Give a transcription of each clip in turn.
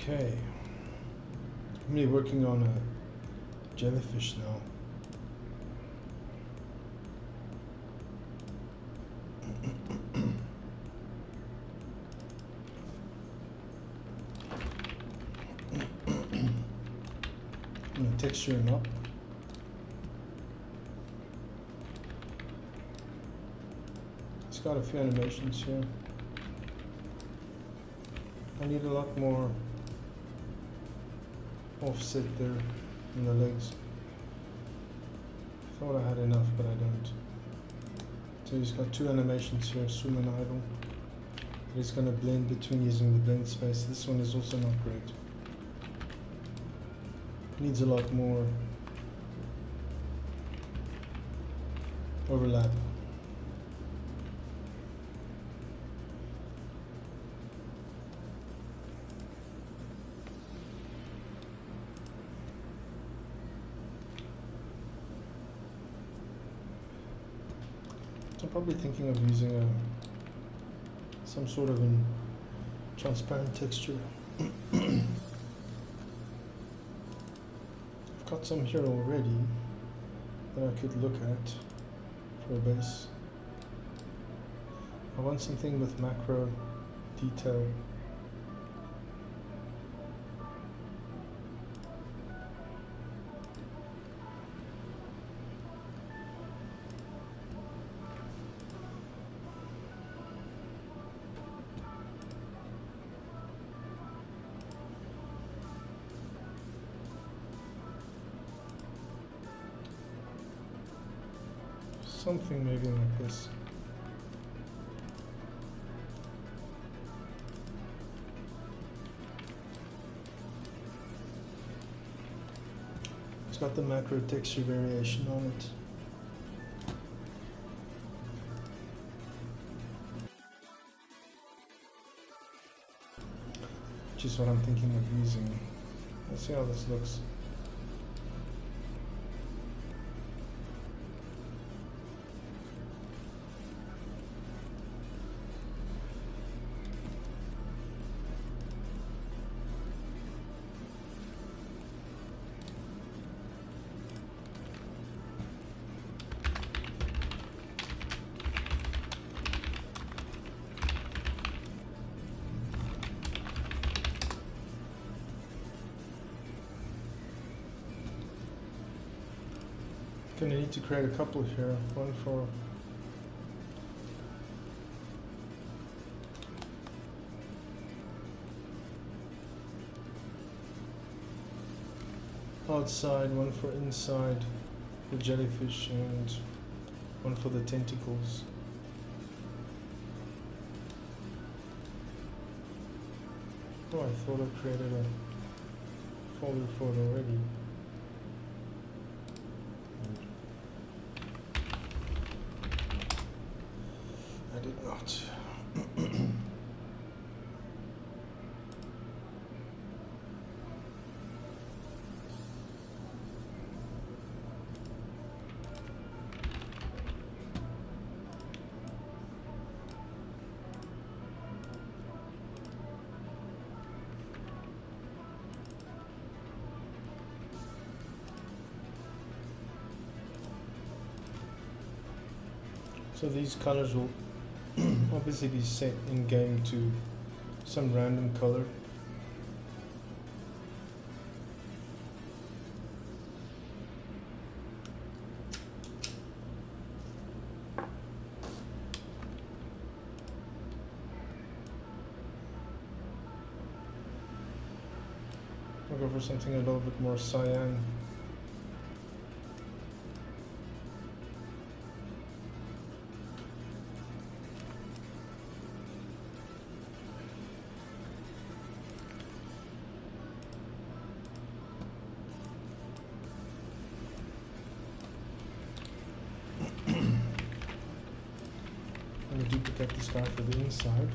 Okay, I'm really working on a jellyfish now. I'm gonna texture him up. It's got a few animations here. I need a lot more offset there in the legs. Thought I had enough, but I don't. So he's got two animations here, zoom and idle. He's going to blend between using the blend space. This one is also not great. Needs a lot more overlap. I'm probably thinking of using some sort of a transparent texture. I've got some here already that I could look at for a base. I want something with macro detail. Something maybe like this. It's got the macro texture variation on it. Which is what I'm thinking of using. Let's see how this looks. Gonna need to create a couple here, one for outside, one for inside the jellyfish, and one for the tentacles. Oh, I thought I created a folder for it already. I did not. So these colors will obviously be set in game to some random color. I'll go for something a little bit more cyan. I'm going to duplicate this guy for the inside.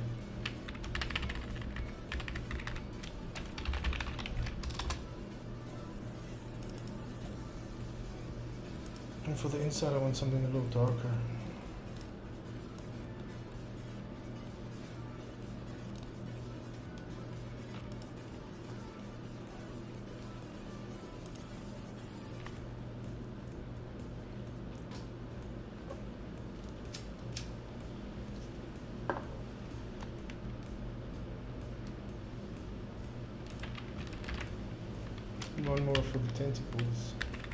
And for the inside I want something a little darker. one more for the tentacles.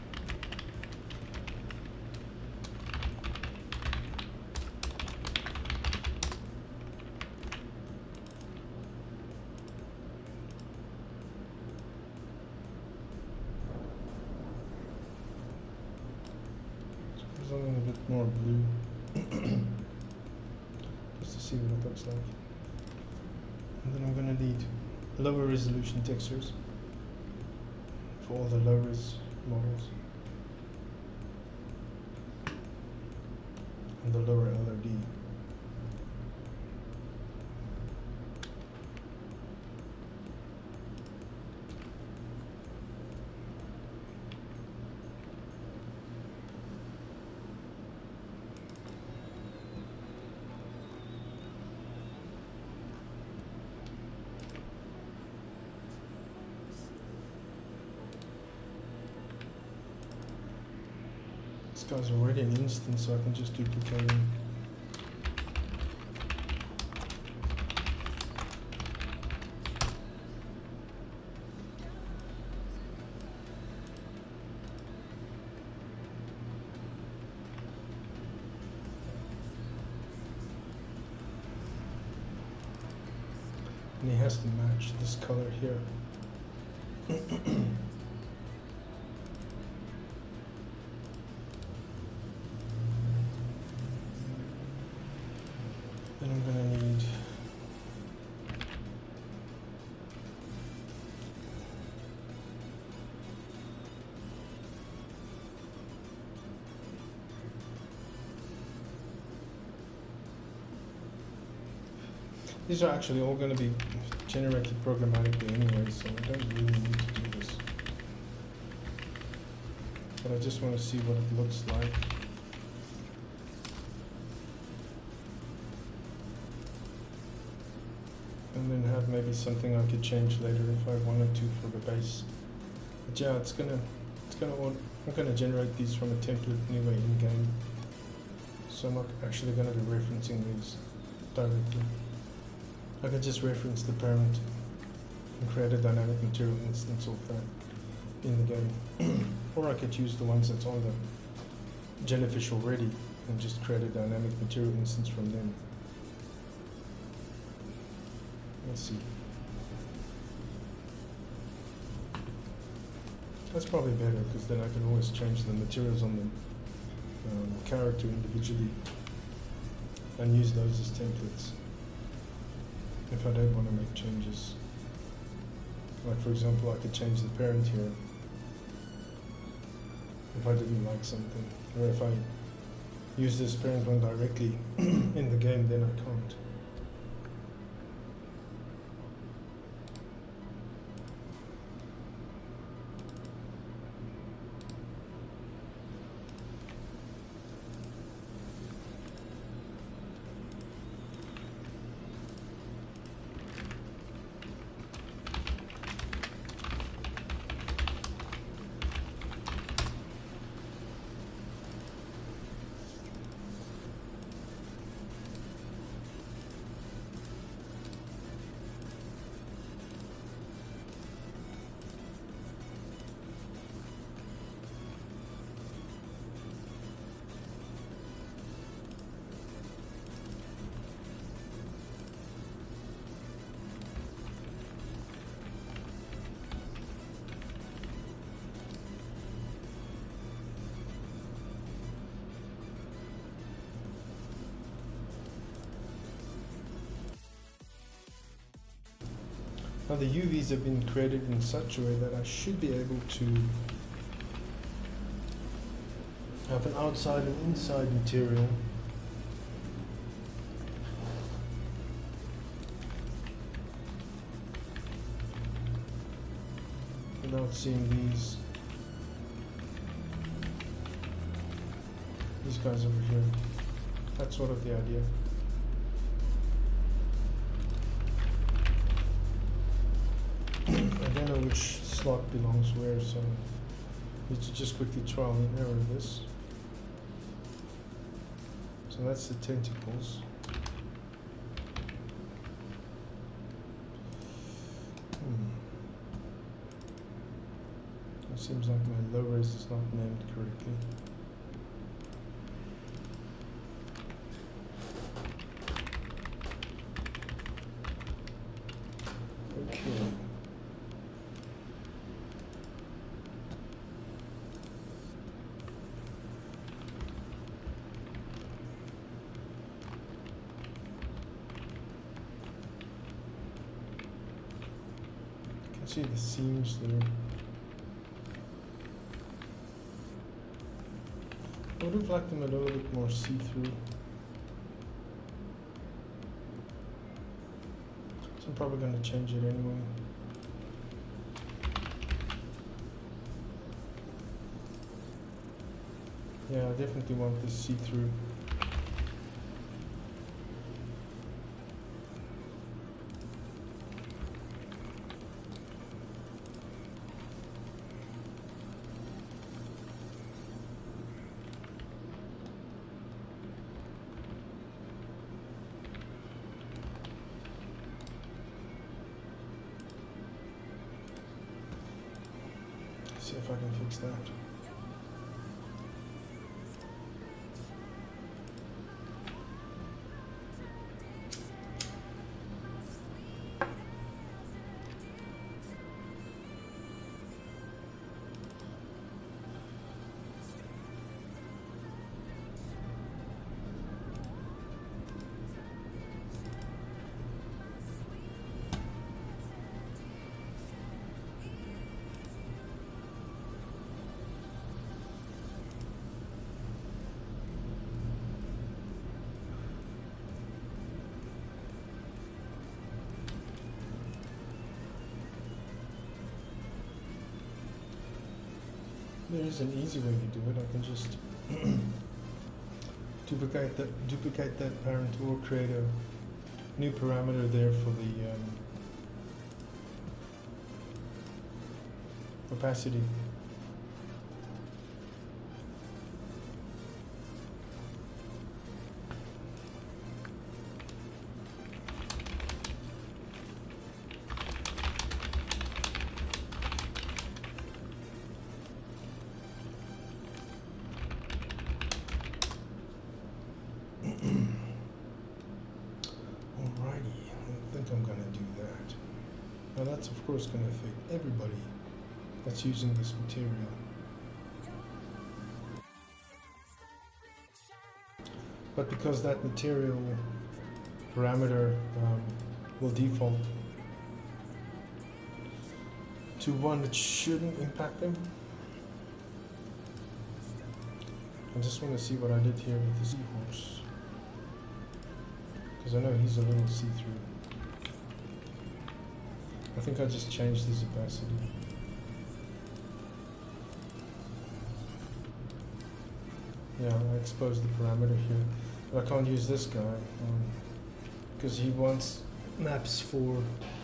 Something a bit more blue, just to see what it looks like. And then I'm going to need lower resolution textures for all the low-res models and the lower LOD. This guy's already an instance, so I can just duplicate him. And he has to match this color here. Then I'm going to need these are actually all going to be generated programmatically anyway, so I don't really need to do this. But I just want to see what it looks like. And then have maybe something I could change later if I wanted to for the base. But yeah, I'm gonna generate these from a template anyway in game. So I'm not actually gonna be referencing these directly. I could just reference the parent and create a dynamic material instance of that in the game. Or I could use the ones that's on the Jellyfish already and just create a dynamic material instance from them. Let's see. That's probably better because then I can always change the materials on the character individually and use those as templates if I don't want to make changes. Like for example, I could change the parent here if I didn't like something, or if I use this parent one directly in the game, then I can't. Now the UVs have been created in such a way that I should be able to have an outside and inside material without seeing these guys over here. That's sort of the idea. I don't know which slot belongs where, so I need to just quickly trial and error this. So that's the tentacles. Seems like my low res is not named correctly. Okay. You can see the seams there. I would have liked them a little bit more see-through. So I'm probably going to change it anyway. Yeah, I definitely want this see-through. See if I can fix that. There is an easy way to do it. I can just duplicate that parent, or create a new parameter there for the opacity. That's of course going to affect everybody that's using this material. But because that material parameter will default to one that shouldn't impact them, I just want to see what I did here with the seahorse, because I know he's a little see-through. I think I just changed his opacity. Yeah, I exposed the parameter here, but I can't use this guy because he wants maps for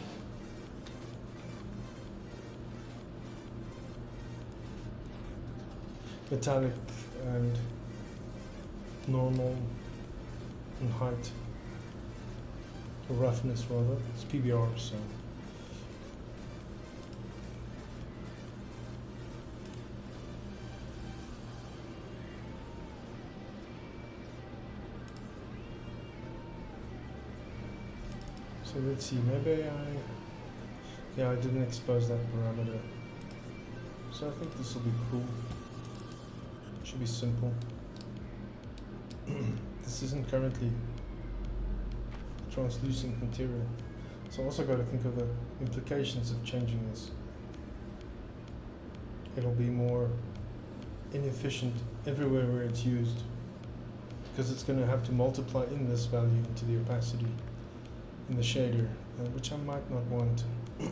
metallic and normal and height, or roughness rather. It's PBR, so. So let's see, maybe I didn't expose that parameter. So I think this will be cool. Should be simple. This isn't currently translucent material. So I also got to think of the implications of changing this. It'll be more inefficient everywhere where it's used, because it's going to have to multiply in this value into the opacity in the shader, which I might not want.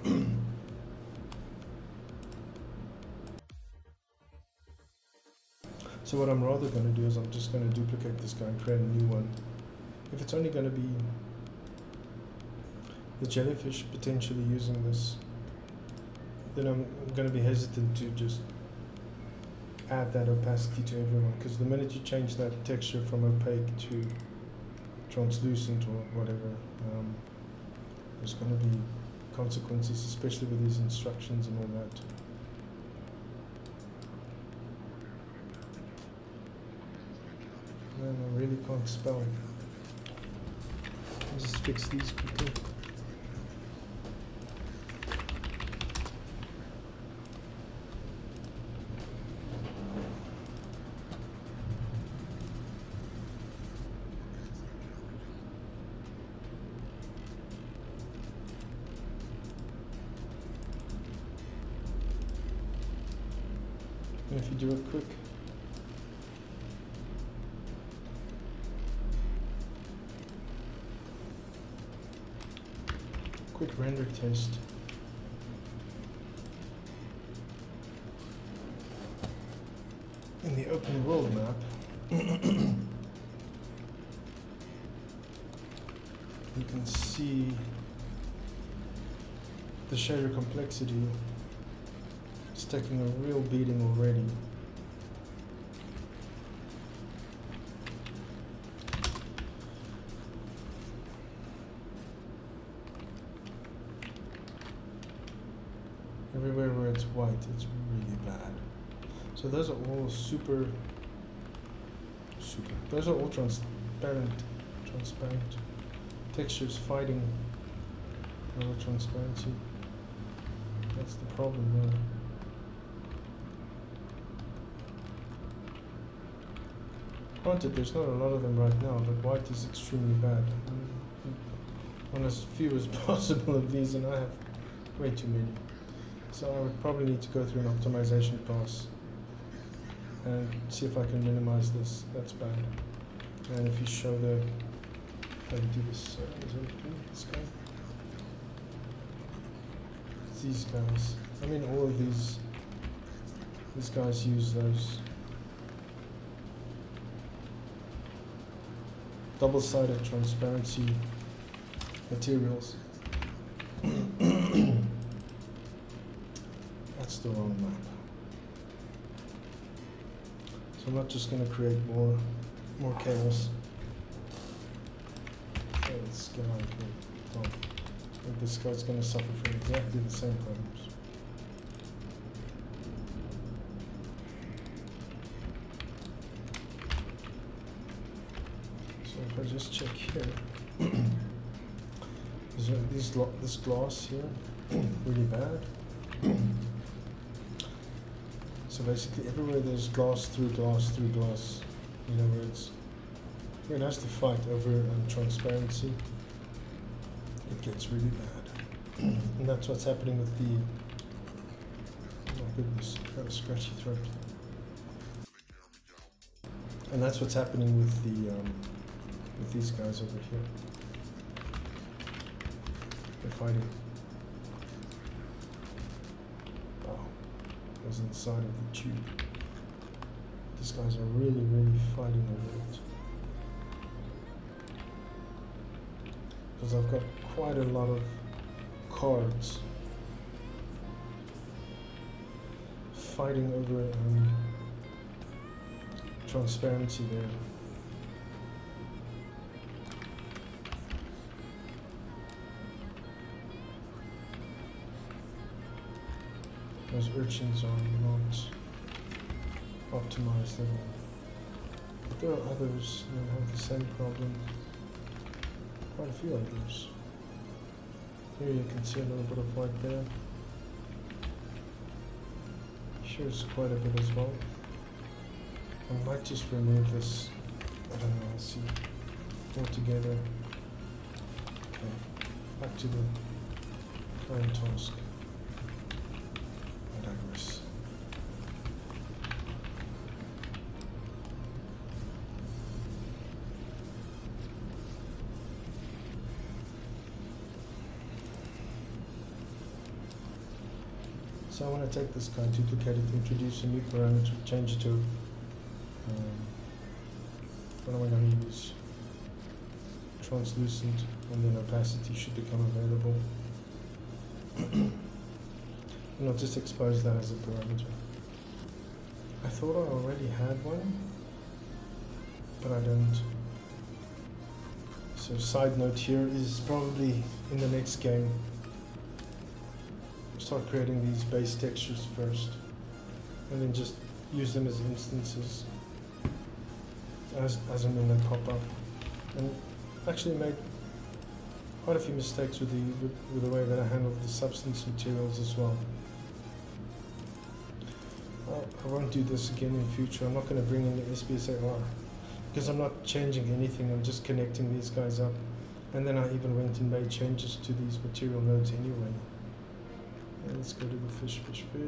So what I'm rather going to do is I'm just going to duplicate this guy and create a new one. If it's only going to be the jellyfish potentially using this, then I'm going to be hesitant to just add that opacity to everyone, because the minute you change that texture from opaque to translucent or whatever, there's going to be consequences, especially with these instructions and all that. really can't spell. Let's just fix these quickly. And if you do it quick render test. In the open world map, you can see the shader complexity is taking a real beating already. Everywhere where it's white, it's really bad. So those are all super. Those are all transparent textures fighting over transparency. That's the problem there. Granted, there's not a lot of them right now, but white is extremely bad. I want as few as possible of these, and I have way too many. So I would probably need to go through an optimization pass and see if I can minimize this. That's bad. And if you show the how you do this, this guy, it's these guys. I mean, all of these guys use those double-sided transparency materials. That's the wrong map. So I'm not just going to create more chaos. Okay, let's get on here. Oh, I think this guy's going to suffer from exactly the same problems. So if I just check here, this gloss here, really bad. So basically everywhere there's glass through glass through glass, in other words, it has to fight over transparency. It gets really bad. And that's what's happening with the, oh my goodness, I've got a scratchy throat. And that's what's happening with the with these guys over here. They're fighting. Wow, goes inside of the tube. These guys are really, really fighting over it. Because I've got quite a lot of cards fighting over transparency there. Those urchins are not optimized at all. But there are others that have the same problem. Quite a few others. Here you can see a little bit of white there. Here's quite a bit as well. I might just remove this. I don't know, I'll see. Altogether. Okay, back to the current task. I digress. So I want to take this guy, duplicate it, introduce a new parameter, change it to what am I going to use? Translucent, and then opacity should become available. And I'll just expose that as a parameter. I thought I already had one, but I don't. So side note here is probably in the next game, start creating these base textures first, and then just use them as instances. as and when they pop up. And actually made quite a few mistakes with the way that I handled the substance materials as well. I won't do this again in future. I'm not going to bring in the SBSAR because I'm not changing anything. I'm just connecting these guys up. And then I even went and made changes to these material nodes anyway. And let's go to the fish.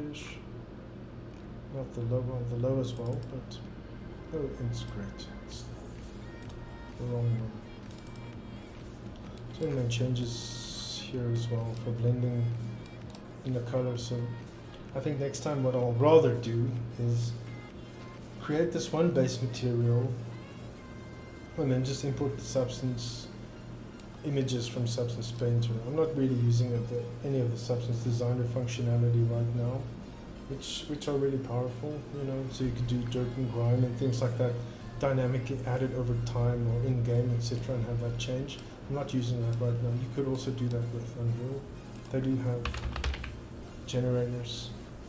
Not the low as well, but oh, it's great. It's the wrong one. So I made changes here as well for blending in the color. So I think next time what I'll rather do is create this one base material and then just import the substance images from Substance Painter. I'm not really using any of the Substance Designer functionality right now, which are really powerful, you know, so you could do dirt and grime and things like that dynamically added over time or in game, etc., and have that change. I'm not using that right now. You could also do that with Unreal. They do have generators.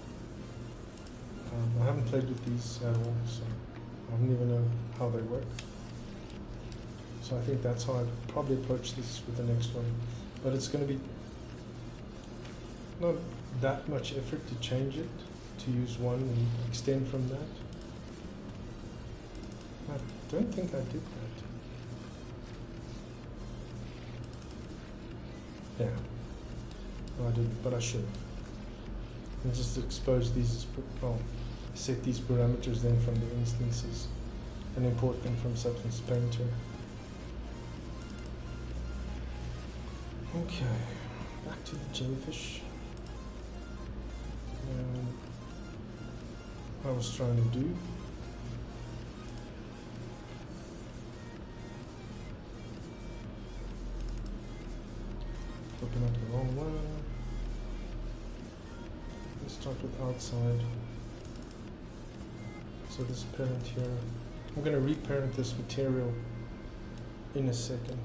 I haven't played with these at all, so I don't even know how they work. So I think that's how I'd probably approach this with the next one. But it's going to be not that much effort to change it, to use one and extend from that. I don't think I did that. Yeah. No, I didn't, but I should have. And just expose these as, well, set these parameters then from the instances and import them from Substance Painter. Okay, back to the jellyfish. What I was trying to do. Open up the wrong one. Let's start with outside. So this parent here, I'm going to reparent this material in a second.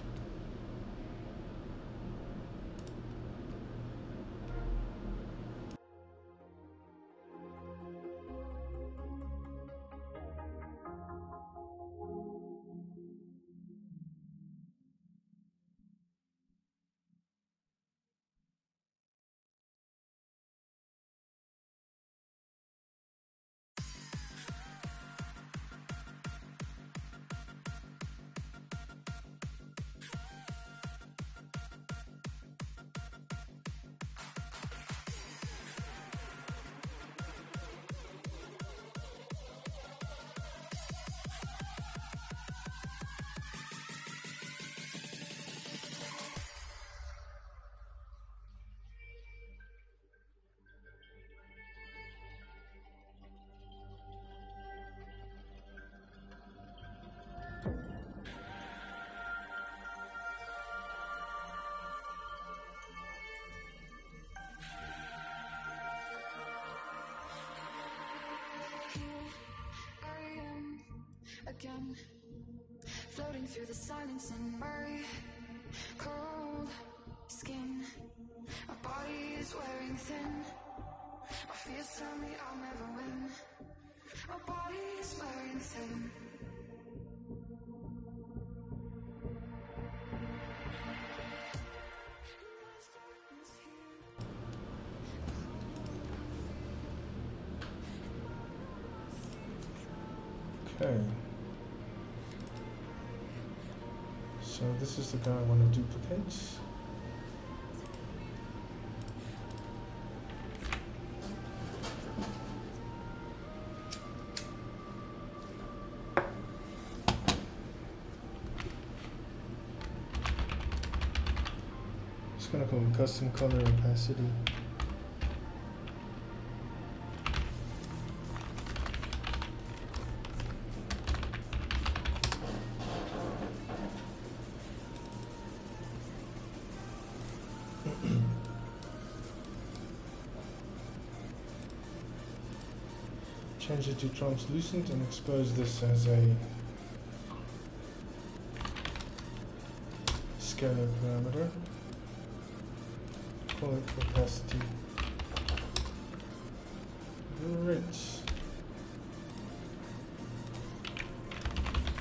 Again, floating through the silence in my cold skin. My body is wearing thin. My fears tell me I'll never win. My body is wearing thin. Okay. So this is the guy I want to duplicate. Just going to call it custom color opacity. Change it to translucent and expose this as a scalar parameter. Call it opacity. Great.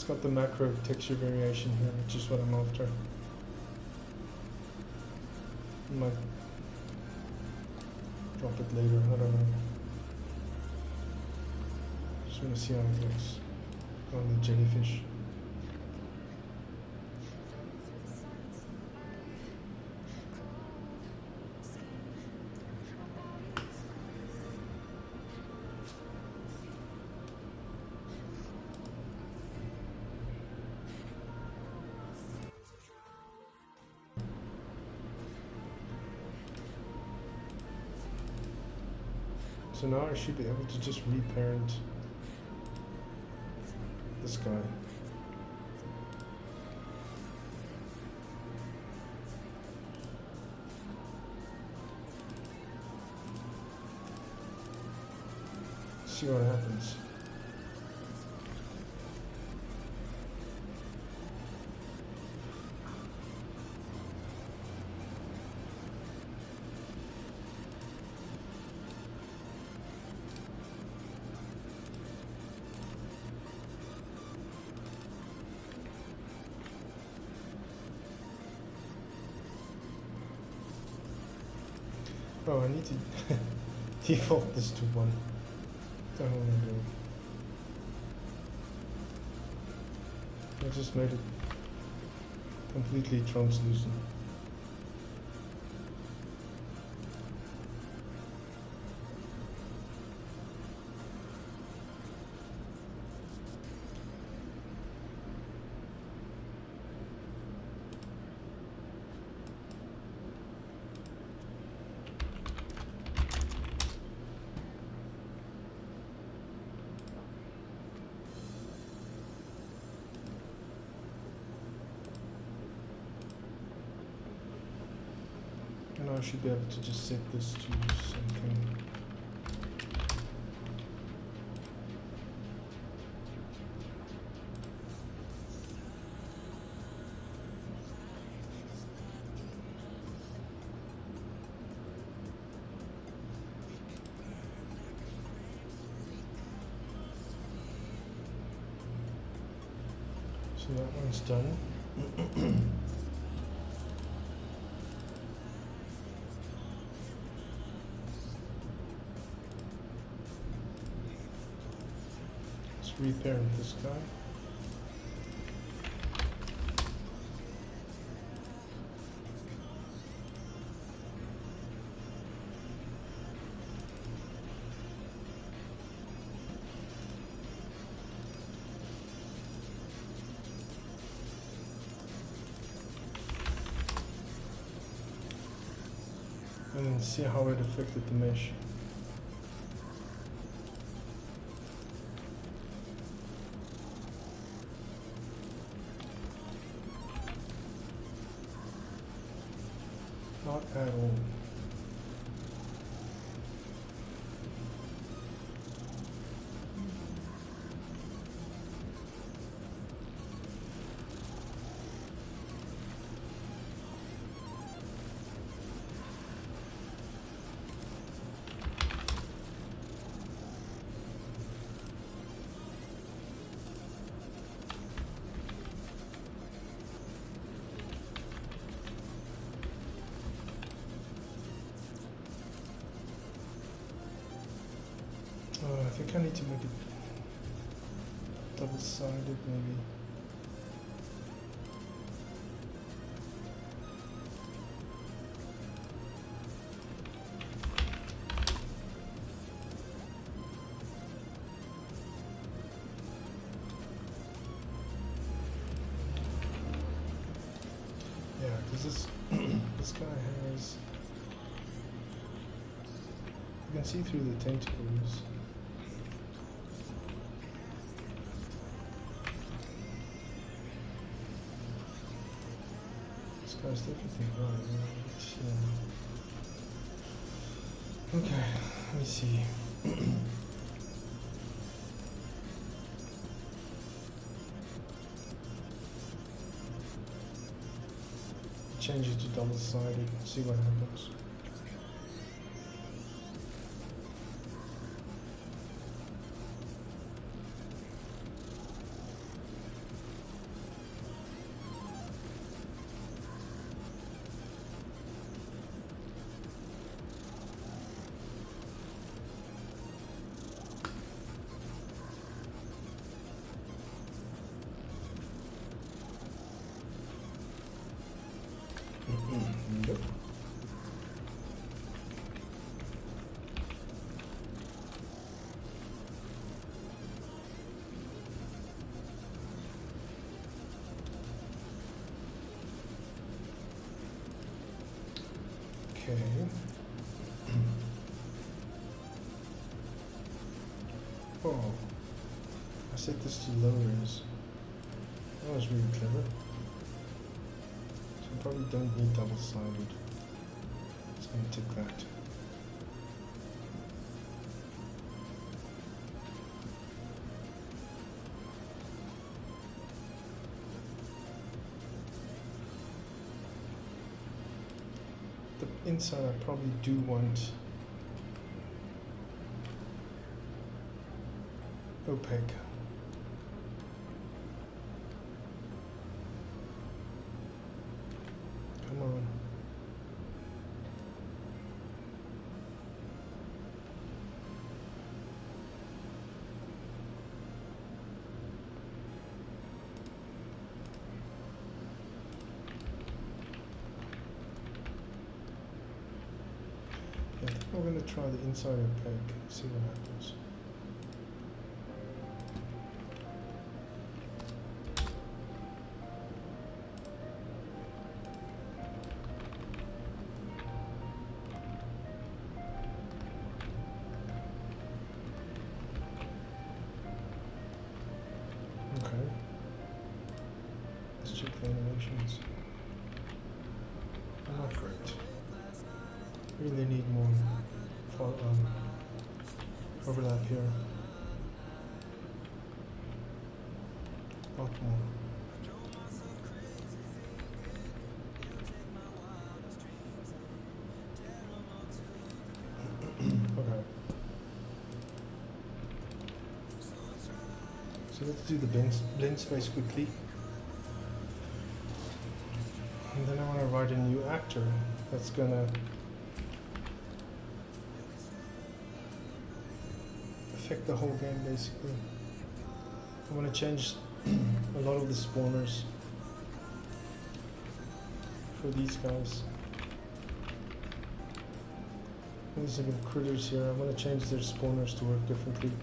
it's got the macro texture variation here, which is what I'm after. I might drop it later, I don't know. Just want to see how it looks on the jellyfish. So now I should be able to just reparent this guy. See what happens. Oh, I need to default this to 1. What the hell am I doing? I just made it completely translucent. And I should be able to just set this to something. So that one's done. Reparent this guy. And then see how it affected the mesh. Not at all. I think I need to make it double-sided maybe. Yeah, because this this guy has, you can see through the tentacles. That's definitely right. Okay, let me see. Change it to double-sided, see what happens. Okay. Oh, I set this to low res. That was really clever. So you probably don't need double-sided. So I'm gonna tick that. The inside I probably do want opaque. Come on. Yeah, I think I'm going to try the inside opaque, see what happens. Okay. Let's check the animations. Not great. Really need more overlap here. A lot more. Okay. So let's do the blend space quickly. And then I want to write a new actor that's gonna affect the whole game basically. I want to change a lot of the spawners for these guys. These are the critters here. I want to change their spawners to work differently.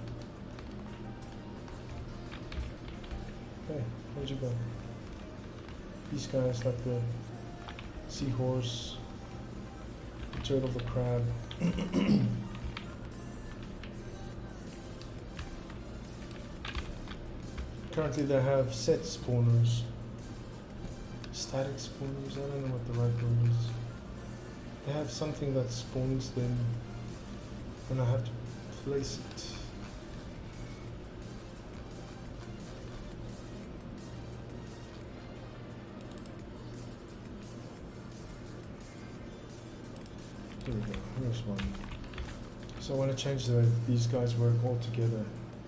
Hey, where'd you go? These guys like the seahorse, the turtle, the crab. Currently they have set spawners. Static spawners, I don't know what the right word is. They have something that spawns them and I have to place it. Here we go, here's one. So I want to change the way these guys work all together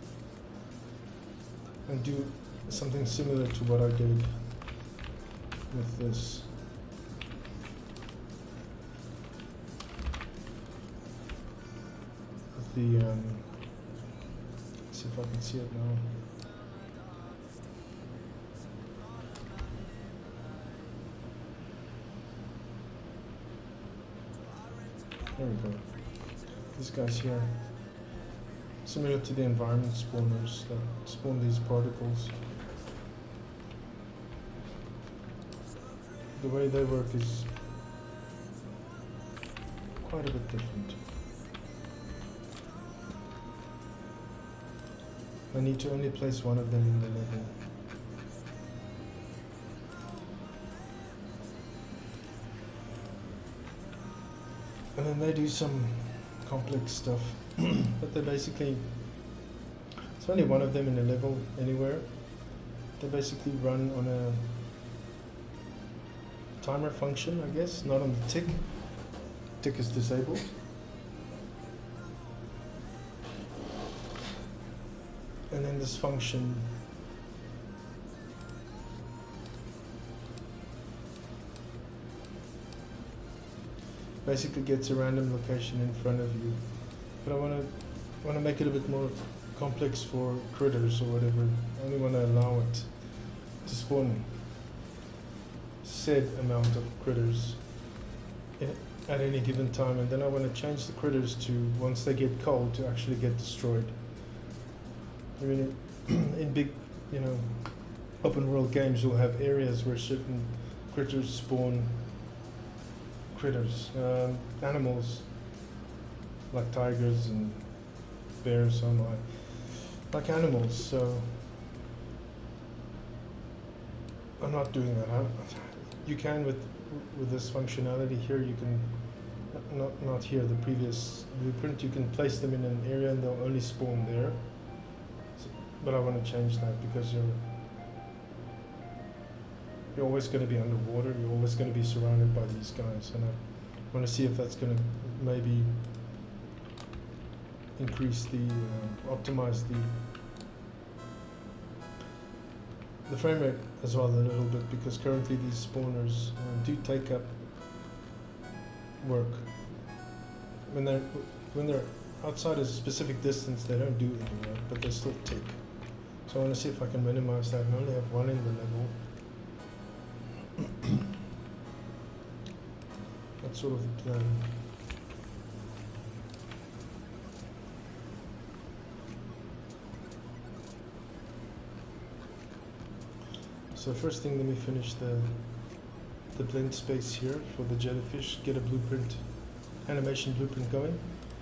and do something similar to what I did with this. With the, let's see if I can see it now. There we go. These guys here. Similar to the environment spawners that spawn these particles. The way they work is quite a bit different. I need to only place one of them in the level. And then they do some complex stuff, but they basically, it's only one of them in a level anywhere. They basically run on a timer function, I guess, not on the tick. Tick is disabled. And then this function basically gets a random location in front of you. But I want to make it a bit more complex for critters or whatever. I only want to allow it to spawn said amount of critters at any given time, and then I want to change the critters to, once they get cold, to actually get destroyed. I mean, in big, open world games, you'll have areas where certain critters spawn critters, animals like tigers and bears. Oh my, like animals. So I'm not doing that. You can with this functionality here. You can not here. The previous blueprint. You can place them in an area and they'll only spawn there. So, but I want to change that because you're always going to be underwater. You're always going to be surrounded by these guys, and I want to see if that's going to maybe increase the optimize the frame rate as well a little bit, because currently these spawners do take up work. When they're outside a specific distance, they don't do any work, but they still tick. So I want to see if I can minimize that and only have one in the level. That's sort of the plan. So first thing, let me finish the blend space here for the jellyfish, get a blueprint, animation blueprint going.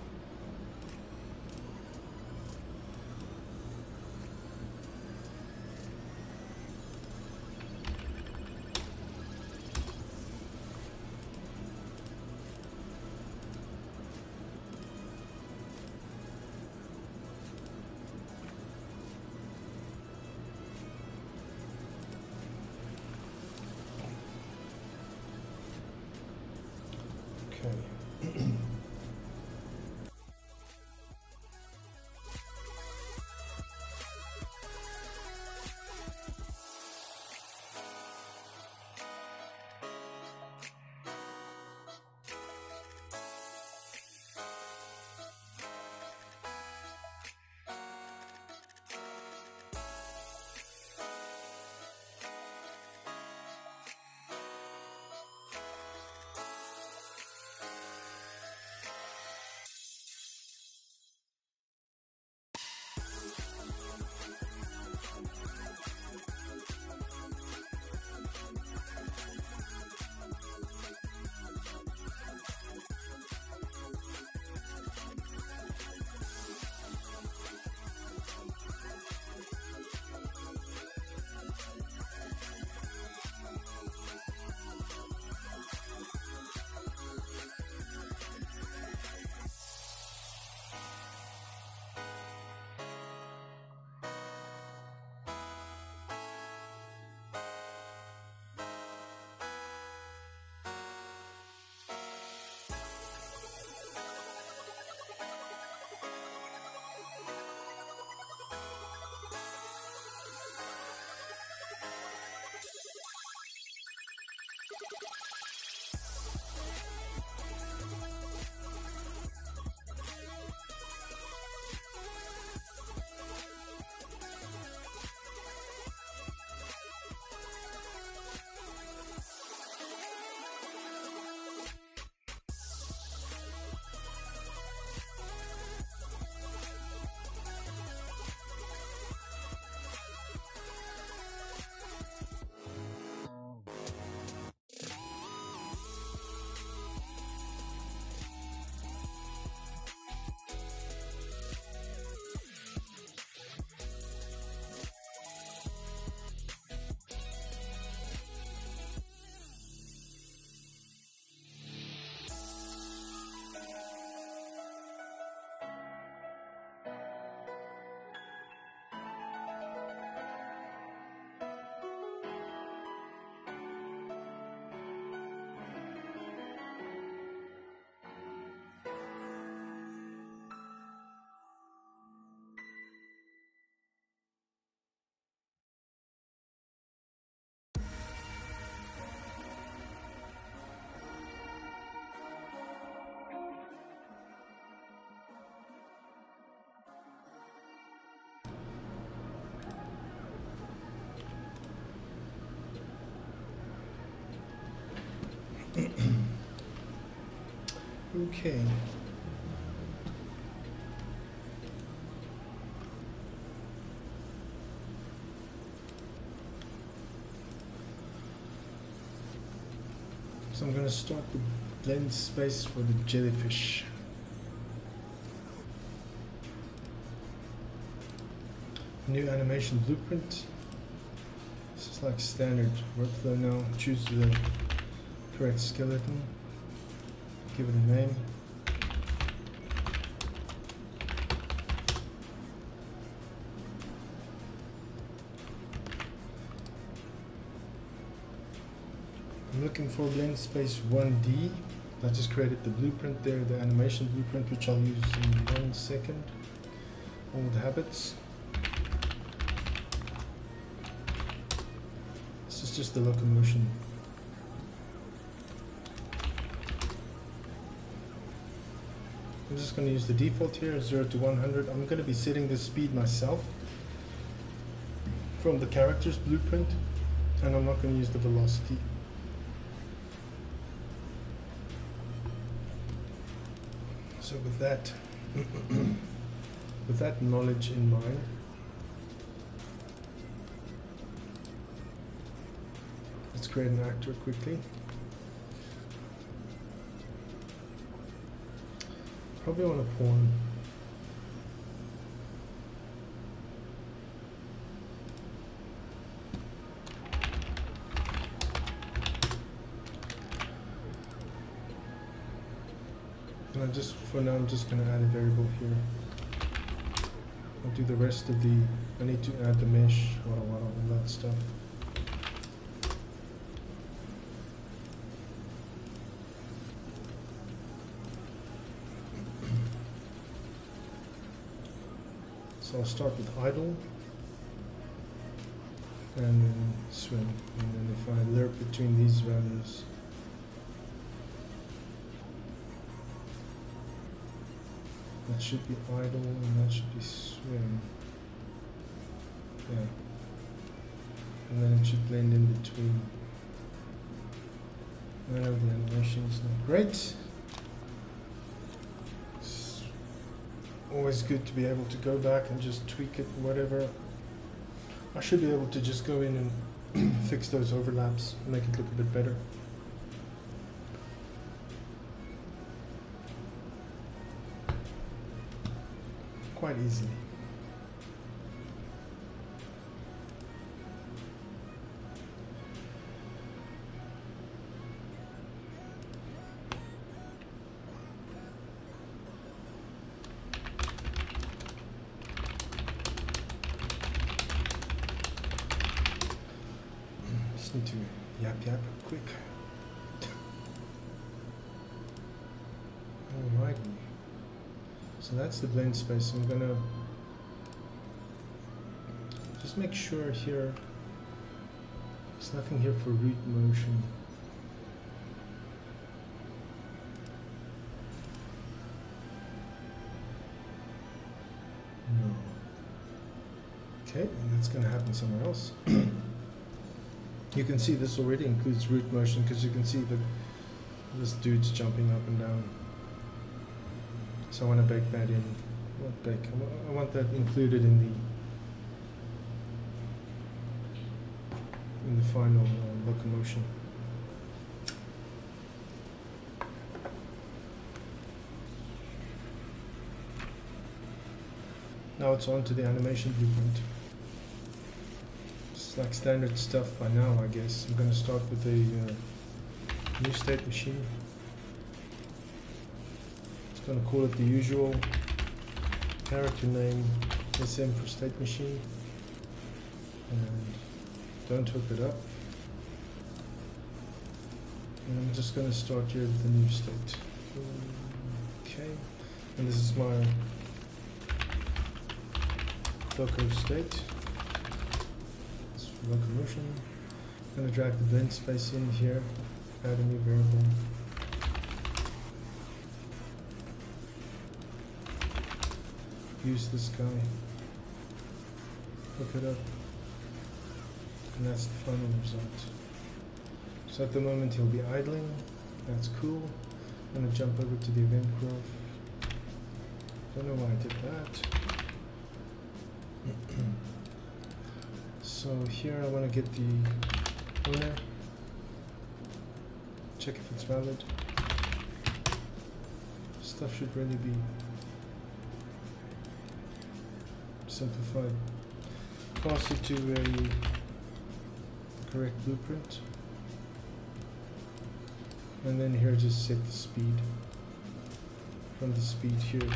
Okay. So I'm going to start the blend space for the jellyfish. New animation blueprint. This is like standard workflow now. Choose the correct skeleton. Give it a name. I'm looking for blend space 1D. I just created the blueprint there, the animation blueprint, which I'll use in 1 second. Old habits. This is just the locomotion. I'm just going to use the default here, 0 to 100. I'm going to be setting the speed myself from the character's blueprint, and I'm not going to use the velocity. So with that, with that knowledge in mind, let's create an actor quickly. Probably want a pawn. And for now, I'm just going to add a variable here. I'll do the rest of the, I need to add the mesh, all that stuff. So I'll start with idle, and then swim, and then if I lerp between these values, that should be idle, and that should be swim. Yeah. And then it should blend in between. I know the animation is not great. It's always good to be able to go back and just tweak it, whatever. I should be able to just go in and fix those overlaps, make it look a bit better. Quite easily. Just need to yap quick. Alrighty. So that's the blend space. I'm gonna just make sure here there's nothing here for root motion. No. Okay, and that's gonna happen somewhere else. You can see this already includes root motion because you can see this dude's jumping up and down. So I want to bake that in. Not bake. I want that included in the final locomotion. Now it's on to the animation blueprint. It's like standard stuff by now, I guess. I'm going to start with a new state machine. Going to call it the usual character name SM for state machine, and don't hook it up, and I'm just going to start here with the new state. Okay, and this is my loco state. It's for locomotion. I'm going to drag the blend space in here, add a new variable. Use this guy, hook it up, and that's the final result. So at the moment he'll be idling, that's cool. I'm going to jump over to the event graph. Don't know why I did that. So here I want to get the owner, check if it's valid. Stuff should really be simplified. Pass it to a correct blueprint. And then here just set the speed from the speed here.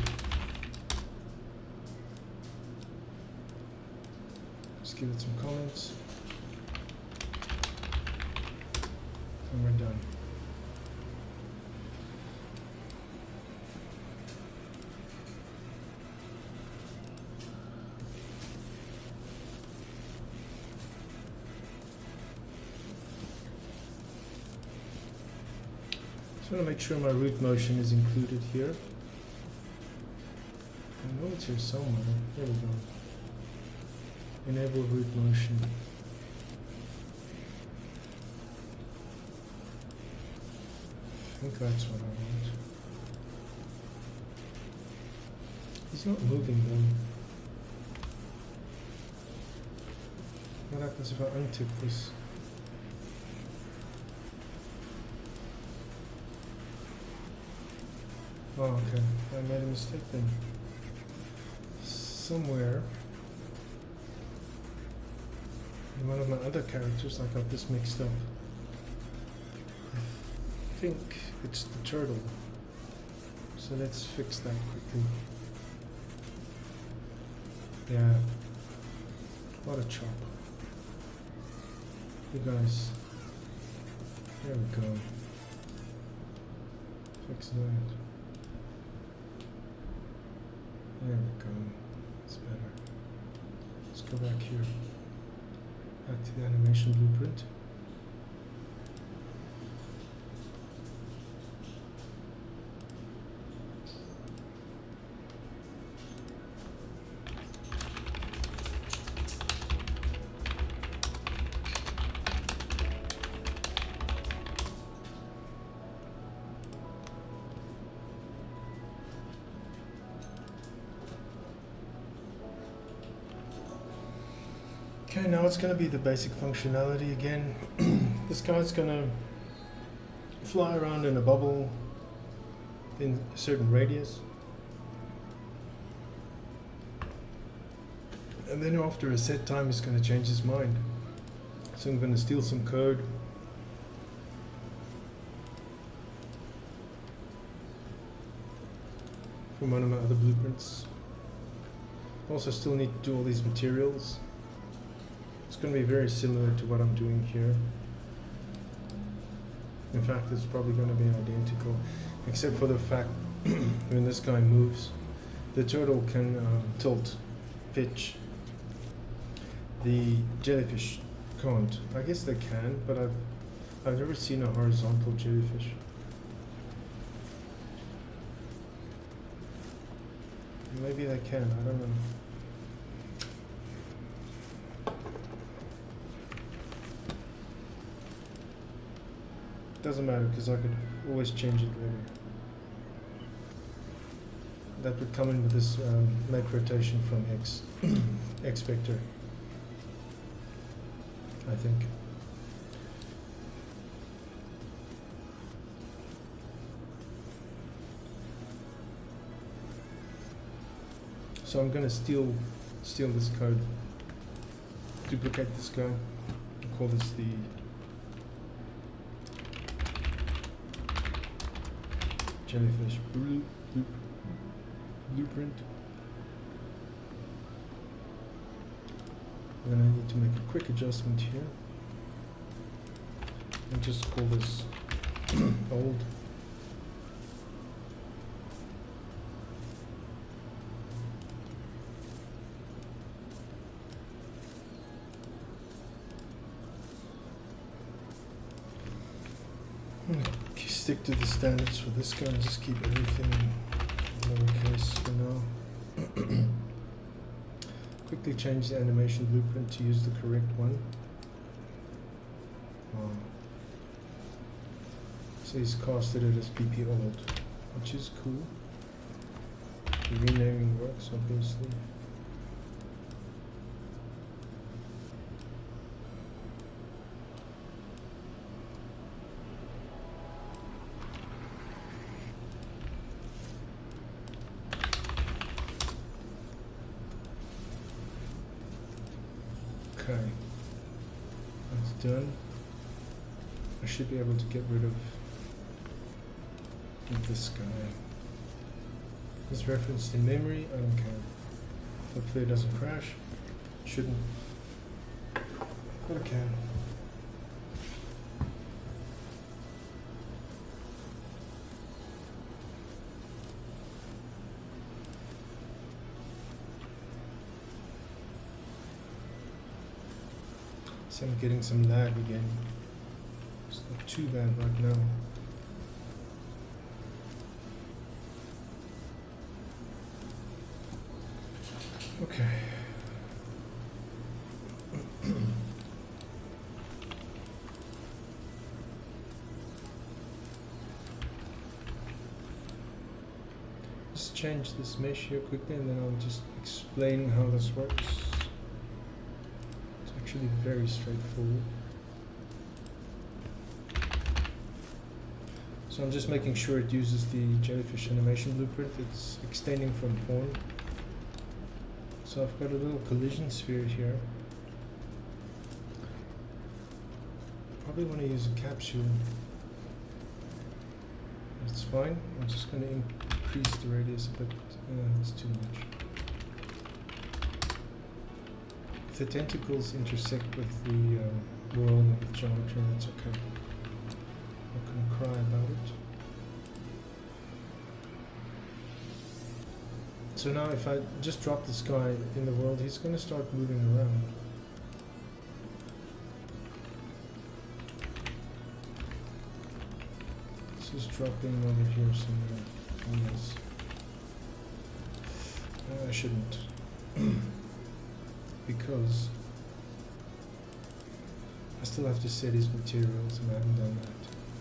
Just give it some comments. And we're done. Just want to make sure my root motion is included here. I know it's here somewhere. There we go. Enable root motion. I think that's what I want. He's not moving though. What happens if I untick this? Oh, okay. I made a mistake then. Somewhere in one of my other characters I got this mixed up. I think it's the turtle. So let's fix that quickly. Yeah. What a chop. You guys. There we go. Fix that. There we go. It's better. Let's go back here. Back to the animation blueprint. Okay, now it's going to be the basic functionality again. This guy's going to fly around in a bubble in a certain radius. And then after a set time, he's going to change his mind. So I'm going to steal some code. From one of my other blueprints. Also still need to do all these materials. It's going to be very similar to what I'm doing here. In fact, it's probably going to be identical, except for the fact when this guy moves, the turtle can tilt, pitch. The jellyfish can't. I guess they can, but I've never seen a horizontal jellyfish. Maybe they can. I don't know. Doesn't matter because I could always change it later. That would come in with this make rotation from X vector, I think. So I'm going to steal this code, duplicate this guy, and call this the jellyfish blueprint. Then I need to make a quick adjustment here and just call this old. Stick to the standards for this guy and just keep everything lowercase for now. Quickly change the animation blueprint to use the correct one. So he's casted it as BP old, which is cool. The renaming works obviously. Okay, that's done. I should be able to get rid of this guy. This reference to memory, I don't care. Hopefully it doesn't crash. Shouldn't. Okay. So I'm getting some lag again. It's not too bad right now. Okay. Just change this mesh here quickly and then I'll just explain how this works. It's actually very straightforward. So I'm just making sure it uses the jellyfish animation blueprint. It's extending from pawn. So I've got a little collision sphere here. Probably want to use a capsule. It's fine. I'm just going to increase the radius a bit. It's too much. If the tentacles intersect with the world and the geometry, that's okay. I'm not going to cry about it. So now if I just drop this guy in the world, he's going to start moving around. Let's just drop in over here somewhere. Yes. I shouldn't. Because I still have to set his materials and I haven't done that.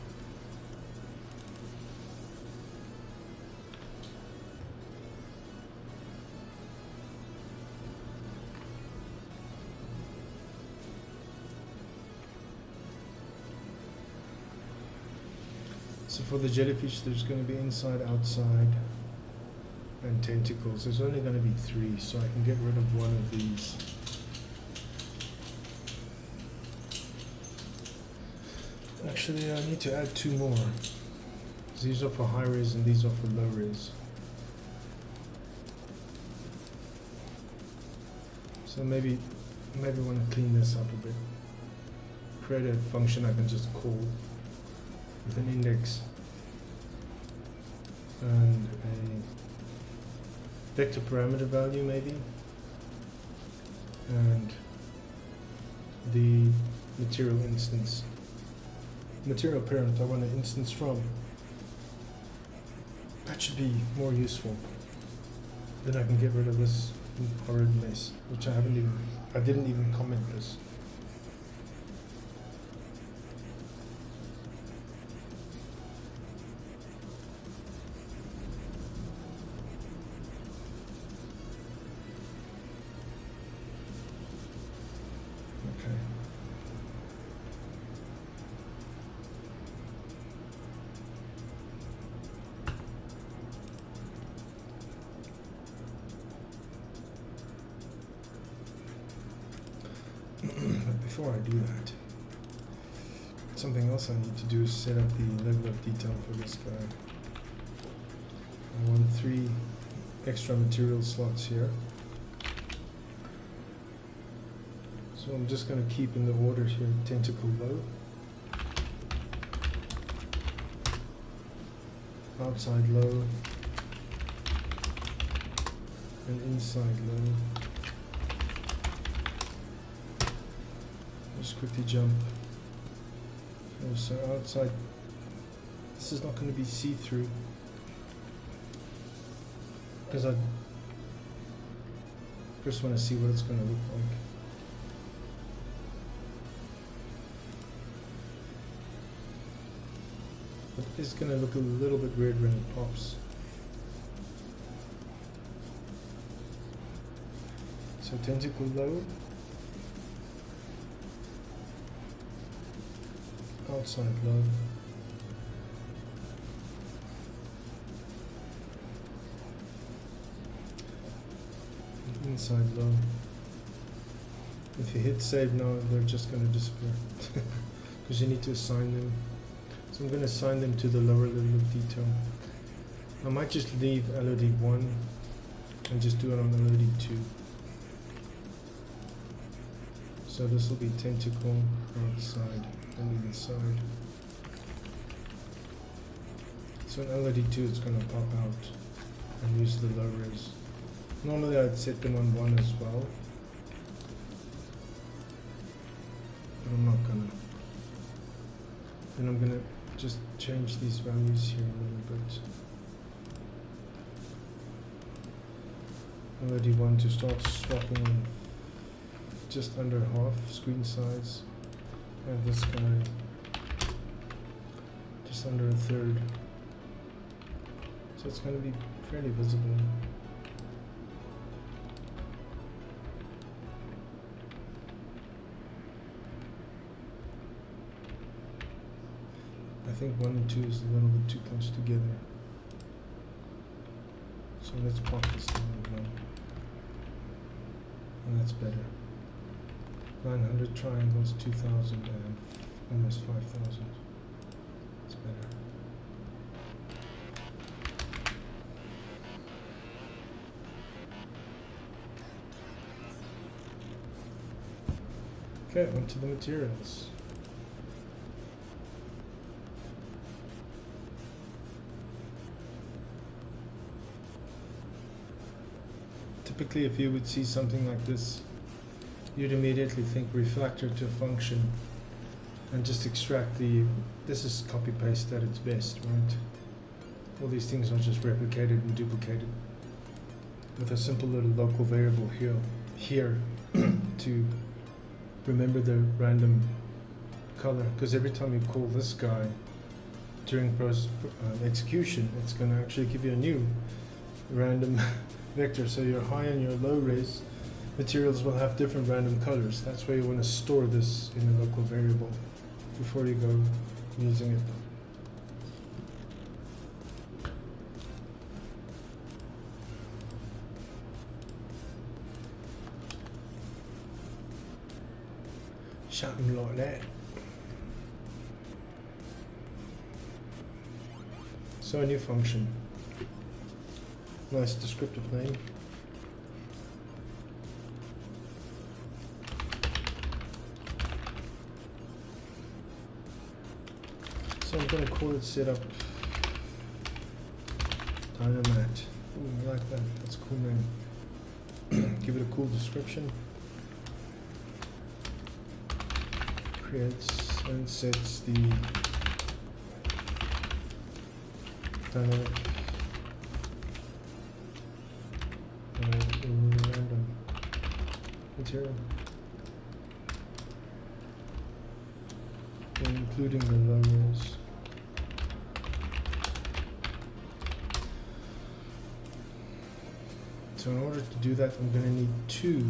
So for the jellyfish, there's going to be inside, outside, and tentacles. There's only going to be 3, so I can get rid of one of these. Actually, I need to add 2 more. These are for high res and these are for low res. So maybe want to clean this up a bit. Create a function I can just call with an index and a vector parameter value maybe, and the material instance, material parent I want an instance from. That should be more useful. Then I can get rid of this horrid mess, which I didn't even comment this. Before I do that, something else I need to do is set up the level of detail for this guy. I want 3 extra material slots here. So I'm just going to keep in the order here, tentacle low, outside low, and inside low. Just quickly jump. So outside, this is not going to be see-through because I first want to see what it's going to look like. But it's going to look a little bit weird when it pops. So tentacle low. Outside low, inside low, If you hit save now, they're just going to disappear because you need to assign them. So I'm going to assign them to the lower level of detail. I might just leave LOD 1 and just do it on LOD 2. So this will be tentacle outside and inside. So in LOD 2 it's going to pop out and use the low res. Normally I'd set them on 1 as well, but I'm not gonna. Then I'm gonna just change these values here a little bit. LOD 1 to start swapping in just under half screen size, and this guy just under a third. So it's going to be fairly visible. I think 1 and 2 is a little bit too close together. So let's pop this down as well. And that's better. 900 triangles, 2000 and almost 5000. It's better. Okay, onto the materials. Typically, if you would see something like this, you'd immediately think refactor to function and just extract the, this is copy paste at its best, right? All these things are just replicated and duplicated with a simple little local variable here to remember the random color, because every time you call this guy during execution, it's going to actually give you a new random vector. So your high and your low res materials will have different random colors. That's why you want to store this in a local variable before you go using it. Something like that. So a new function. Nice descriptive name. So I'm going to call it setup Dynamat. Ooh, I like that. That's a cool name. Give it a cool description. Creates and sets the dynamic random material, including the low res. So in order to do that, I'm going to need 2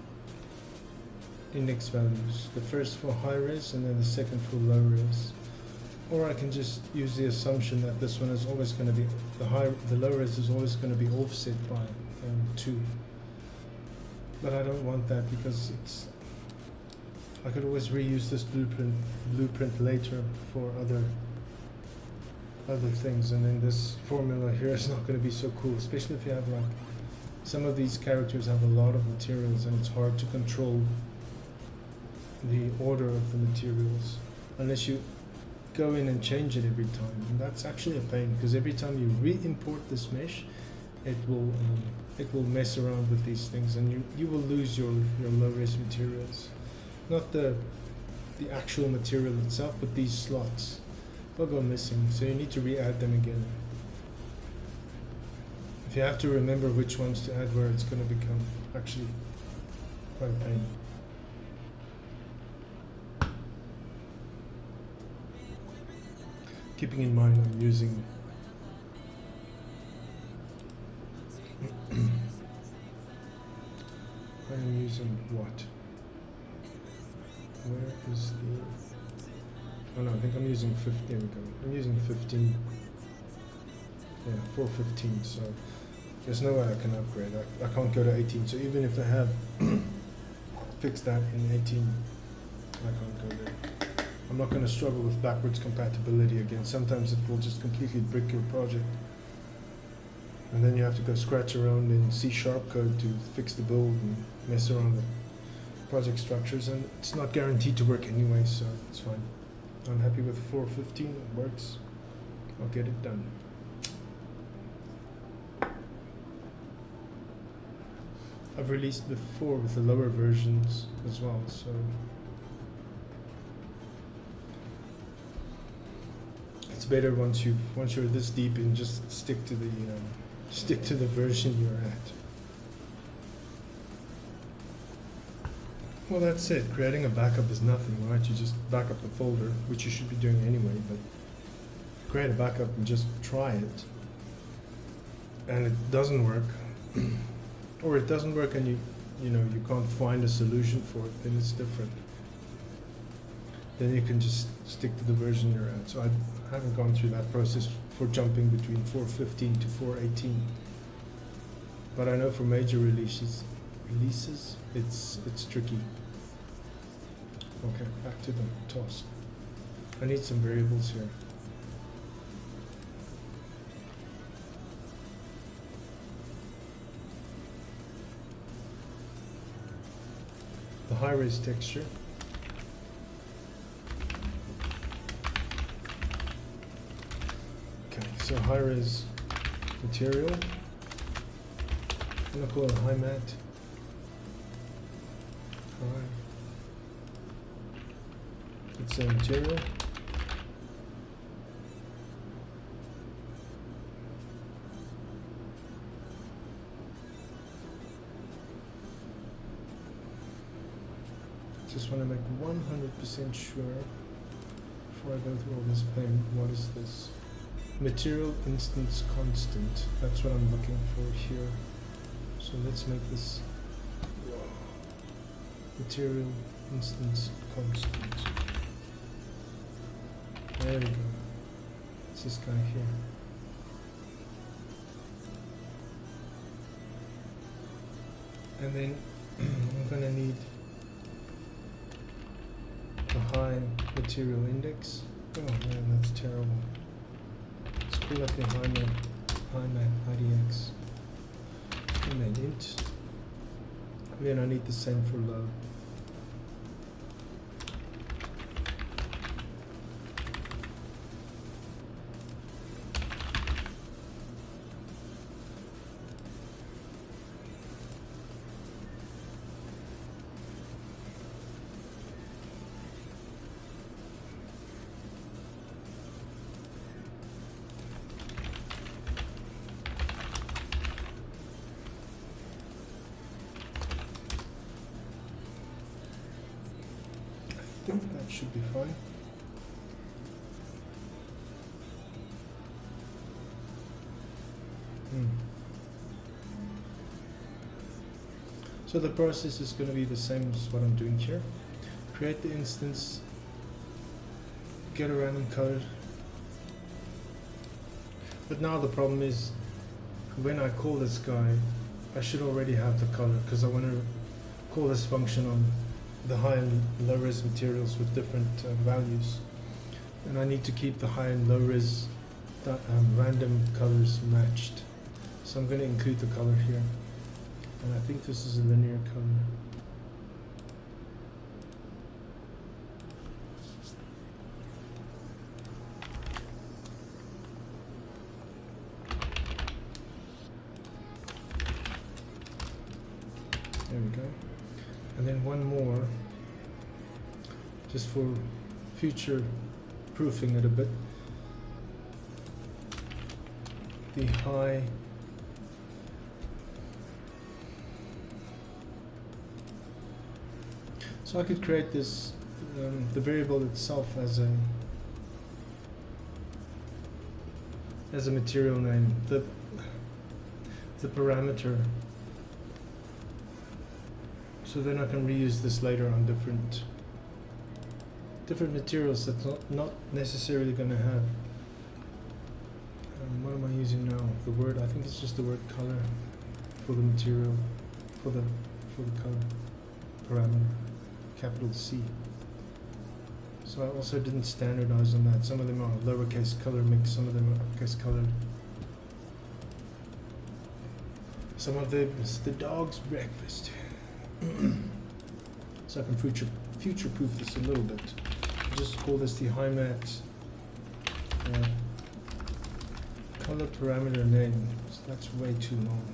index values, the first for high res and then the second for low res. Or I can just use the assumption that this one is always going to be, the low res is always going to be offset by 2. But I don't want that because I could always reuse this blueprint later for other things, and then this formula here is not going to be so cool, especially if you have like, some of these characters have a lot of materials and it's hard to control the order of the materials unless you go in and change it every time, and that's actually a pain because every time you re-import this mesh, it will mess around with these things, and you will lose your low-res materials, not the actual material itself, but these slots. They'll go missing, so you need to re-add them again. If you have to remember which ones to add where, it's going to become actually quite a pain. Keeping in mind I'm using what? Where is the... Oh no, I think I'm using 15. There we go. I'm using 15. Yeah, 415. So there's no way I can upgrade. I can't go to 18. So even if I have fix that in 18. I can't go there. I'm not going to struggle with backwards compatibility again. Sometimes it will just completely brick your project. And then you have to go scratch around in C# code to fix the build and mess around with project structures. And it's not guaranteed to work anyway, so it's fine. I'm happy with 4.15, it works. I'll get it done. I've released before with the lower versions as well, so it's better once you're this deep in, just stick to the version you're at. Well, that's it. Creating a backup is nothing, right? You just back up the folder, which you should be doing anyway, but create a backup and just try it. And it doesn't work, or it doesn't work and you can't find a solution for it, then it's different. Then you can just stick to the version you're at. So I haven't gone through that process for jumping between 4.15 to 4.18. But I know for major releases it's tricky. Okay, back to the task. I need some variables here. The high-res texture. Okay, so high-res material. I'm gonna call it high mat. High. It's a material. Just want to make 100% sure before I go through all this pain. What is this? Material instance constant. That's what I'm looking for here. So let's make this material instance constant. There we go. It's this guy here. And then I'm gonna need a high material index. Oh man, that's terrible. Let's pull up the high mat IDX. And then int. Then I need the same for low. I think that should be fine. So the process is going to be the same as what I'm doing here. Create the instance, get a random color. But now the problem is, when I call this guy, I should already have the color, because I want to call this function on the high and low res materials with different values, and I need to keep the high and low res random colors matched. So I'm going to include the color here, and I think this is a linear color. There we go. And then one more, just for future proofing it a bit. The high so I could create this the variable itself as a material name, the parameter. So then I can reuse this later on different materials that's not necessarily going to have. What am I using now? The word. I think it's just the word color for the material, for the color. parameter, capital C. So I also didn't standardize on that. Some of them are lowercase color mix, some of them are uppercase colored. Some of them is the dog's breakfast. So I can future-proof this a little bit. I'll just call this the HiMat color parameter name. So that's way too long.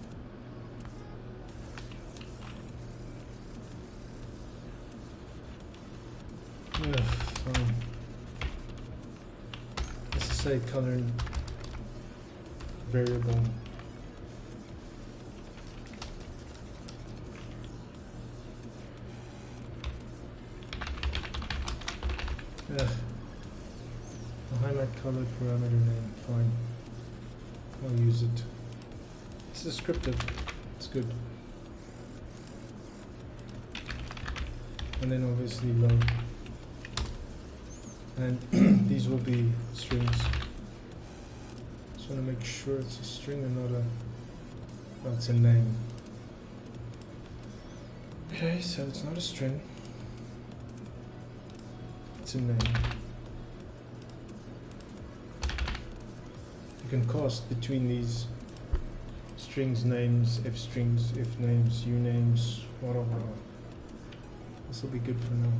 Fine. Let's just say color variable. The HiMat color parameter name, fine. I'll use it. It's descriptive. It's good. And then obviously low. And these will be strings. Just want to make sure it's a string and not a. Oh, it's a name. Okay, so it's not a string. It's a name. You can cast between these strings, names, if strings, if names, u names, whatever. This will be good for now.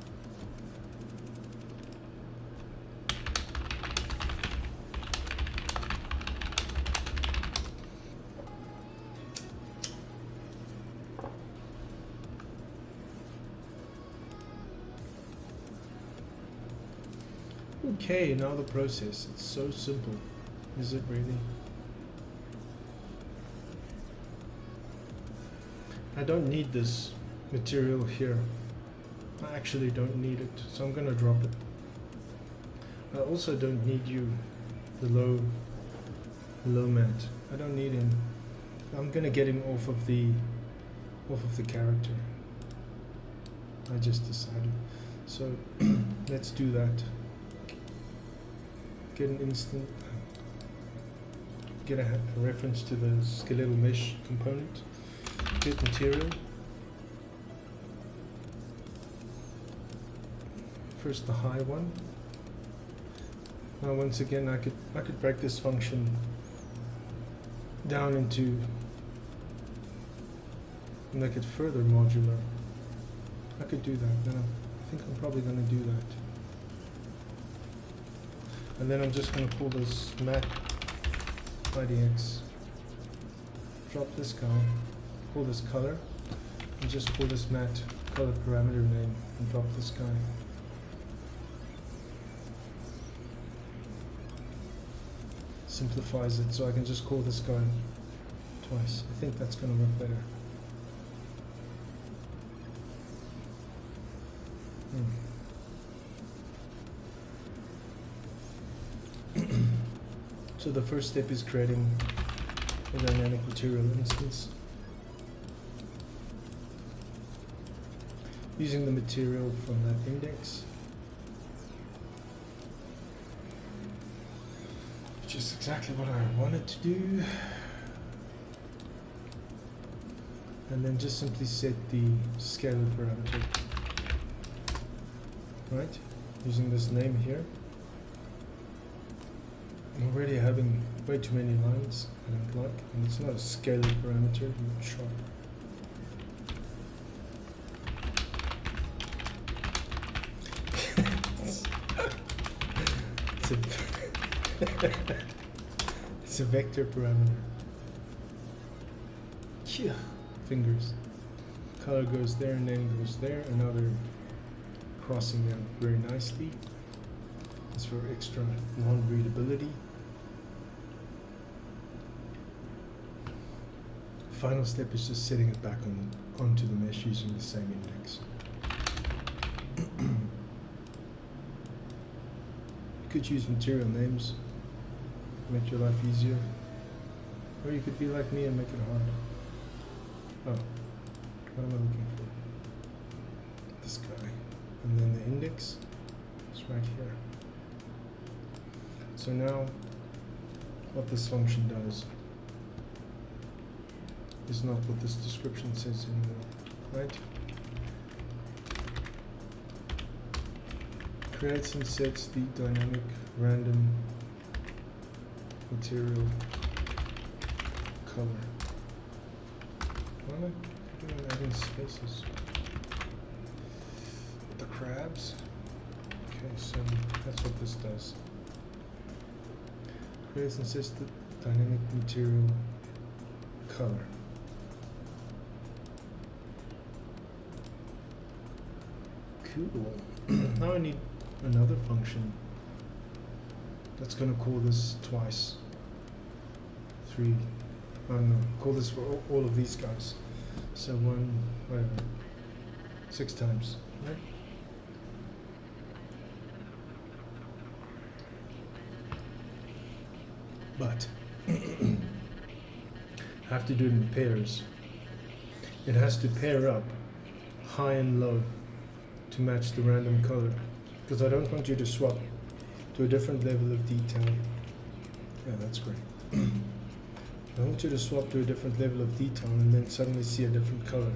Okay, now the process. It's so simple. Is it really? I don't need this material here. I actually don't need it, so I'm gonna drop it. I also don't need the low mat. I don't need him. I'm gonna get him off of the character. I just decided. So let's do that. Get an instant. Get a reference to the skeletal mesh component. Get material. First the high one. Now once again I could break this function down into, make it further modular. I could do that. Then I think I'm probably going to do that. And then I'm just going to pull this mat IDX, drop this guy, pull this color, and just pull this mat color parameter name and drop this guy. Simplifies it so I can just call this guy twice. I think that's going to work better. So the first step is creating a dynamic material instance. Using the material from that index, which is exactly what I wanted to do. And then just simply set the scalar parameter. Right? Using this name here. I'm already having way too many lines I don't like, and it's not a scalar parameter, not sharp. It's a vector parameter. Yeah, fingers. Color goes there, name goes there, and now they're crossing out very nicely. It's for extra non-readability. Final step is just setting it back onto the mesh using the same index. You could use material names, make your life easier, or you could be like me and make it hard. Oh, what am I looking for? This guy. And then the index is right here. So now, what this function does is not what this description says anymore, right? creates and sets the dynamic random material color. Why am I doing that in spaces? The crabs? Okay, so that's what this does. Creates and sets the dynamic material color. Cool. Now I need another function that's going to call this twice. 3, I don't know, call this for all of these guys. So 1, whatever, 6 times, right? But I have to do it in pairs. It has to pair up high and low to match the random color, because I don't want you to swap to a different level of detail. Yeah, that's great. I want you to swap to a different level of detail and then suddenly see a different color.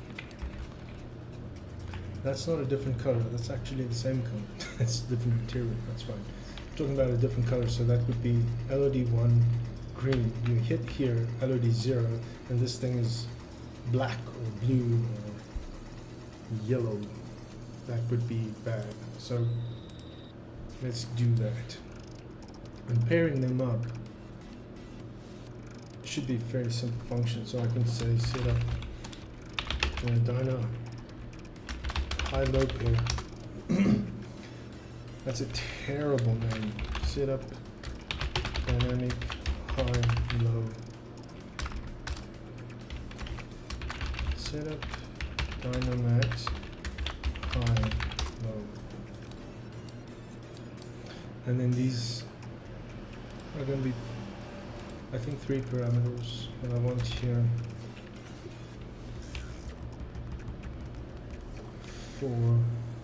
That's not a different color, that's actually the same color. It's a different material, that's fine. I'm talking about a different color, so that would be LOD1 green. You hit here LOD0 and this thing is black or blue or yellow. That would be bad. So let's do that. And pairing them up should be a very simple function. So I can say set up dyno high-low pair. That's a terrible name. Set up dynamic high-low. Set up Dynamax high, low. And then these are going to be, I think, 3 parameters that I want here. For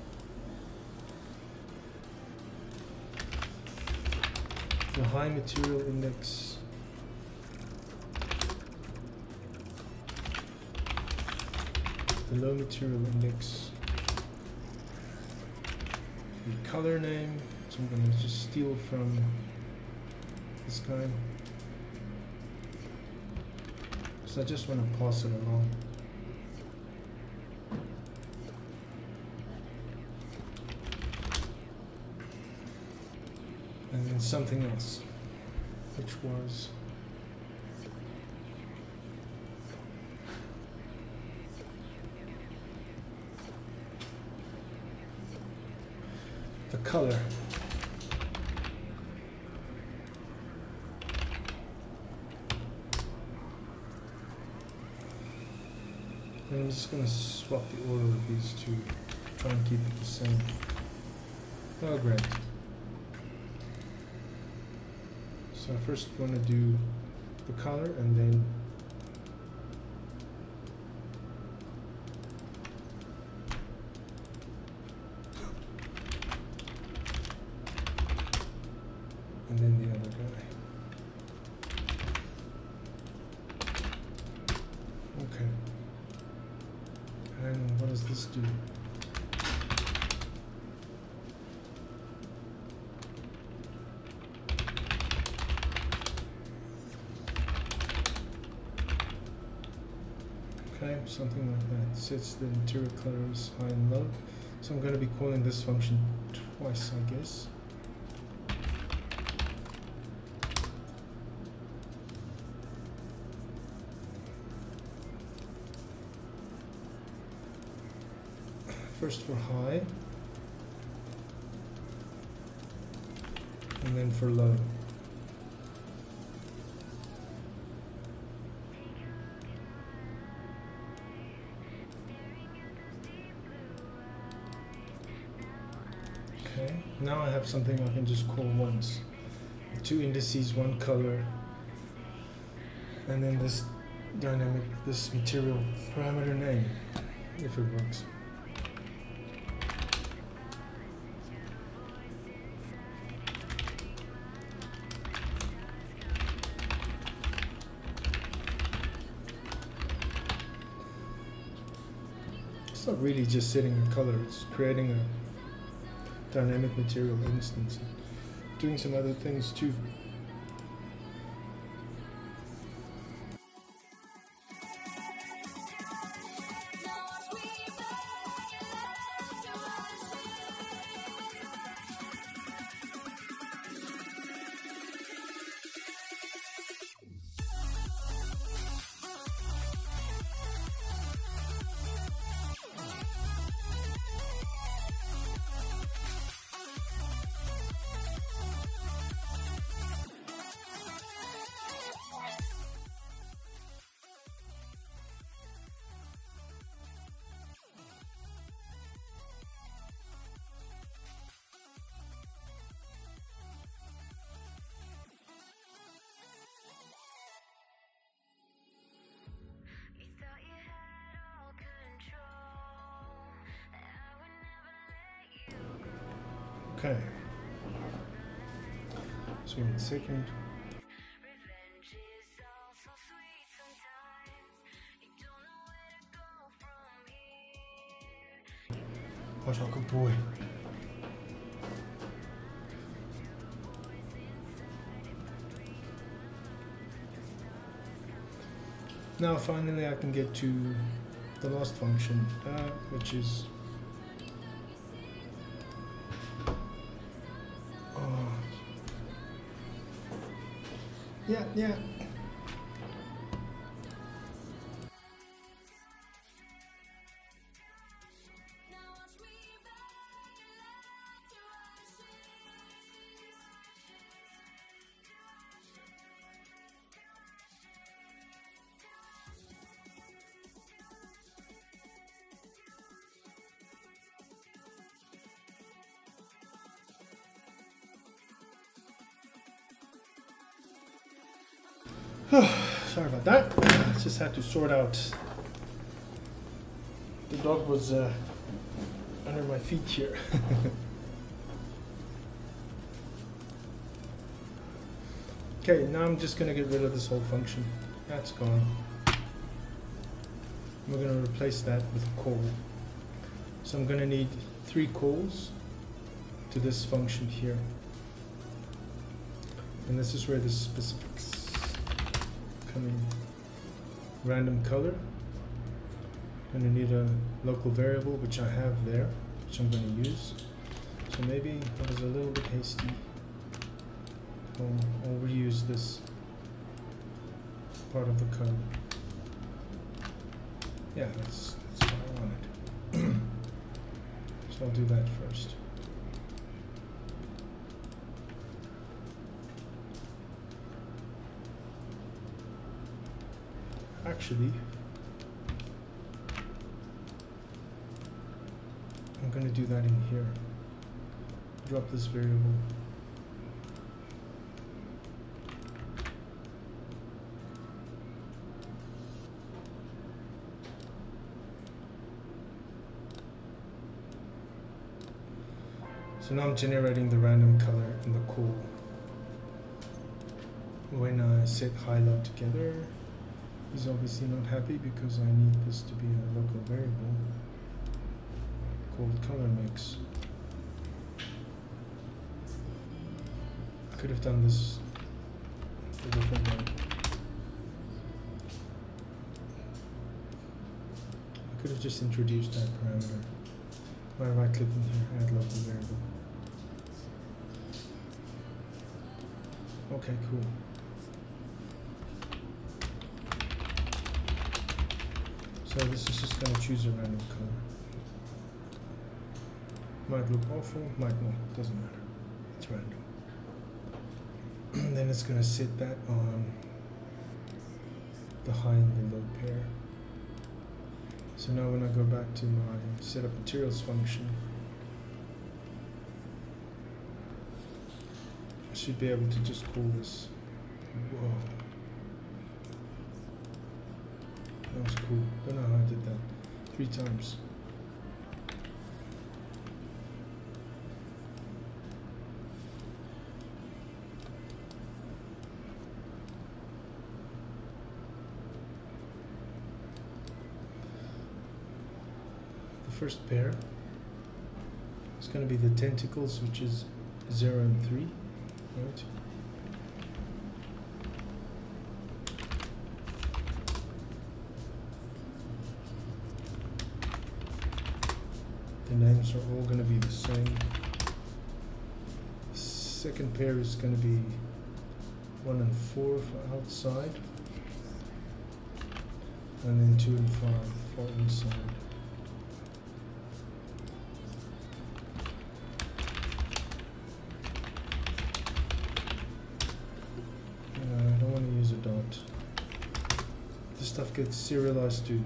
the high material index, the low material index, the color name, so I'm going to just steal from this guy. So I just want to pass it along. And then something else, which was the color. And I'm just going to swap the order of these two, try and keep it the same. Oh, great. So I first want to do the color and then the other guy. Okay. And what does this do? Okay, something like that. Sets the material colors high and low. So I'm going to be calling this function twice, I guess. First for high, and then for low. Okay, now I have something I can just call once. 2 indices, 1 color, and then this dynamic, this material parameter name, if it works. It's not really just setting a color, it's creating dynamic material instance, doing some other things too. Okay. So 1 second. What's a good boy? Now finally I can get to the last function, which is yeah. Sorry about that. Just had to sort out. The dog was under my feet here. Okay, now I'm just gonna get rid of this whole function. That's gone. We're gonna replace that with a call. So I'm gonna need 3 calls to this function here. And this is where the specifics come in. Random color. Gonna need a local variable, which I have there, which I'm gonna use. So maybe I was a little bit hasty. I'll reuse this part of the code. Yeah, that's what I wanted. So I'll do that first. Actually, I'm going to do that in here. Drop this variable. So now I'm generating the random color in the call. When I set high-low together, he's obviously not happy because I need this to be a local variable called color mix. I could have done this a different way. I could have just introduced that parameter by right-clicking here, add local variable. Okay, cool. So this is just going to choose a random color. Might look awful, might not, doesn't matter. It's random. Then it's going to set that on the high and the low pair. So now when I go back to my setup materials function, I should be able to just call this. Whoa. That was cool. Don't know how I did that. 3 times. The first pair is going to be the tentacles, which is 0 and 3, right? The names are all going to be the same. Second pair is going to be 1 and 4 for outside, and then 2 and 5 for inside. I don't want to use a dot. This stuff gets serialized to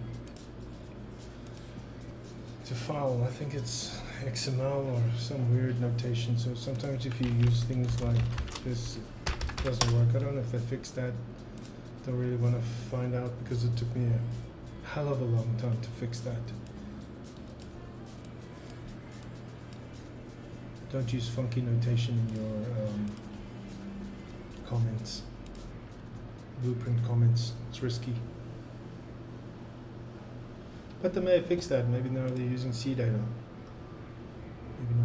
file. I think it's XML or some weird notation, so sometimes if you use things like this, it doesn't work. I don't know if they fixed that. Don't really want to find out because it took me a hell of a long time to fix that. Don't use funky notation in your comments, Blueprint comments. It's risky. But they may have fixed that. Maybe now they're using C data. Maybe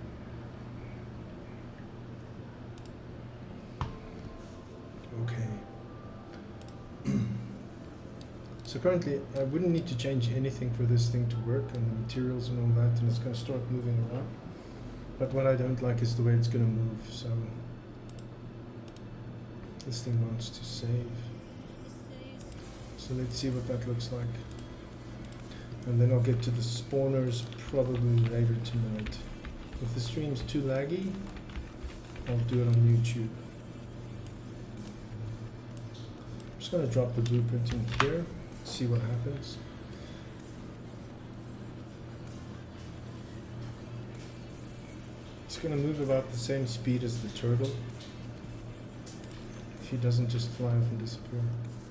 not. Okay. So currently, I wouldn't need to change anything for this thing to work, and the materials and all that, and it's going to start moving around. But what I don't like is the way it's going to move. So this thing wants to save. So let's see what that looks like. And then I'll get to the spawners probably later tonight. If the stream's too laggy, I'll do it on YouTube. I'm just going to drop the blueprint in here, see what happens. It's going to move about the same speed as the turtle, if he doesn't just fly off and disappear.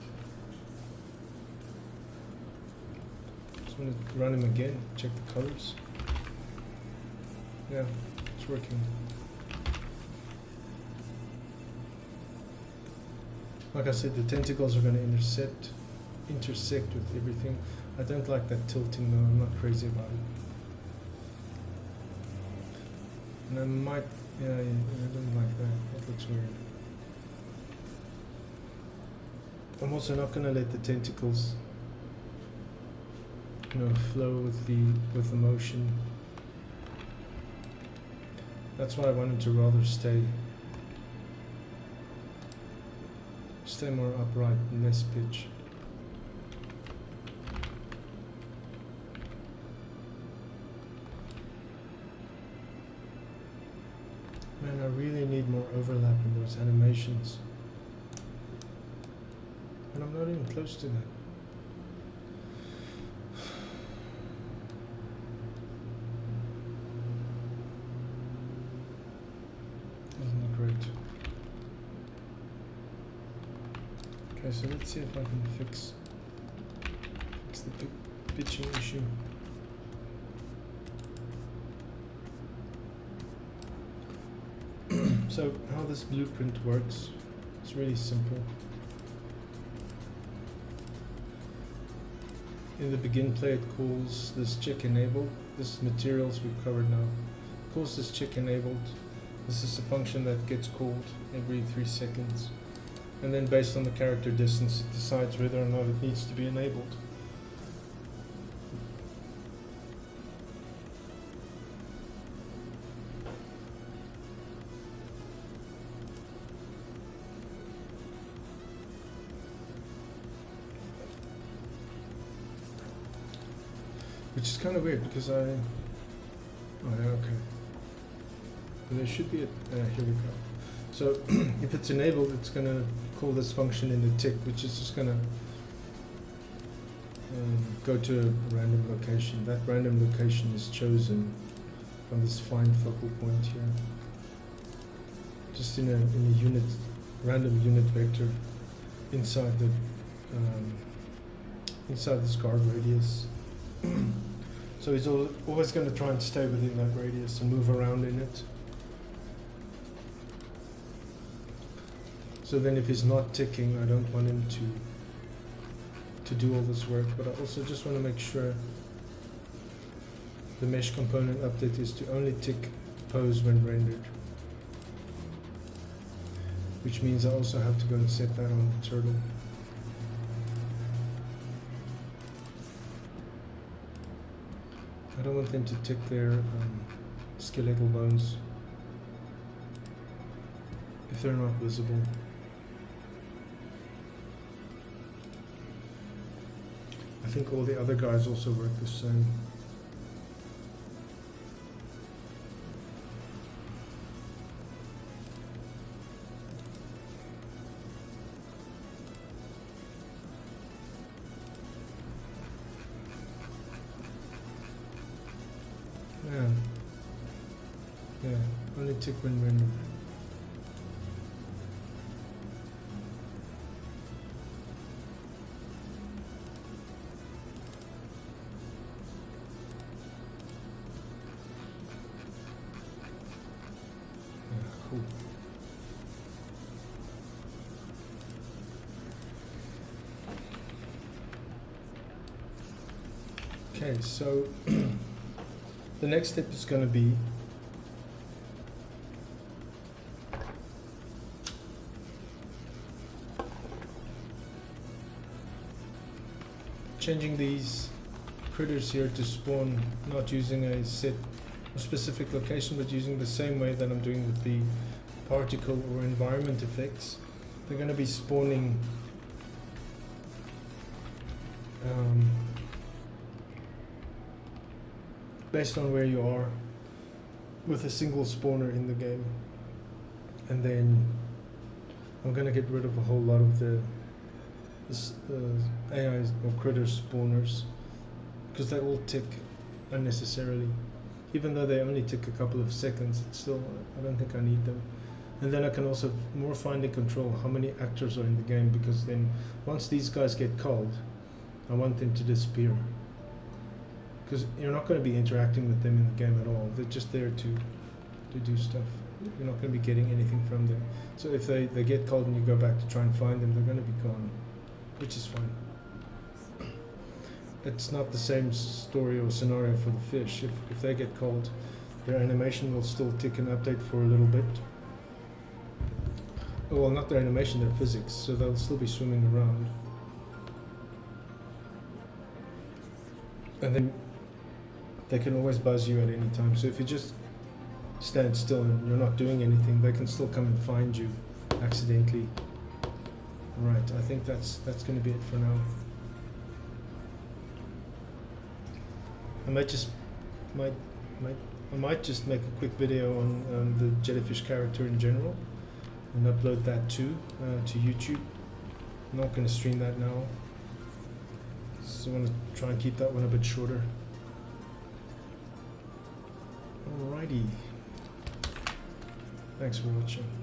I'm going to run him again, check the colors. Yeah, it's working. Like I said, the tentacles are going to intersect with everything. I don't like that tilting though, I'm not crazy about it. And I might, yeah, I don't like that, that looks weird. I'm also not going to let the tentacles flow with the motion. That's why I wanted to rather stay more upright and less pitch. Man, I really need more overlap in those animations, and I'm not even close to that. Okay, so let's see if I can fix the pitching issue. So how this blueprint works, it's really simple. In the begin play, it calls this check enabled. This materials we've covered now. It calls this check enabled. This is a function that gets called every 3 seconds. And then based on the character distance, it decides whether or not it needs to be enabled. Which is kind of weird because oh yeah, okay. But there should be a, here we go. So if it's enabled, it's going to call this function in the tick, which is just going to go to a random location. That random location is chosen from this find focal point here. Just in a unit, random unit vector inside the inside this guard radius. So he's always going to try and stay within that radius and move around in it. So then if he's not ticking, I don't want him to do all this work, but I also just want to make sure the mesh component update is to only tick pose when rendered, which means I also have to go and set that on the turtle. I don't want them to tick their skeletal bones if they're not visible. I think all the other guys also work the same. Yeah, only tick when rendered. Cool. Okay, so the next step is going to be changing these critters here to spawn not using a set or specific location, but using the same way that I'm doing with the particle or environment effects. They're going to be spawning based on where you are with a single spawner in the game. And then I'm going to get rid of a whole lot of the AI or critter spawners, because they all tick unnecessarily. Even though they only tick a couple of seconds, it's still, I don't think I need them. And then I can also more finely control how many actors are in the game, because then once these guys get called, I want them to disappear. Because you're not going to be interacting with them in the game at all. They're just there to do stuff. You're not going to be getting anything from them. So if they get called and you go back to try and find them, they're going to be gone, which is fine. It's not the same story or scenario for the fish. If they get called, their animation will still tick and update for a little bit. Oh, well, not their animation, their physics, so they'll still be swimming around. And then they can always buzz you at any time. So if you just stand still and you're not doing anything, they can still come and find you accidentally. Right, I think that's going to be it for now. I might just make a quick video on the jellyfish character in general and upload that too to YouTube. I'm not going to stream that now, so I want to try and keep that one a bit shorter. Alrighty, thanks for watching.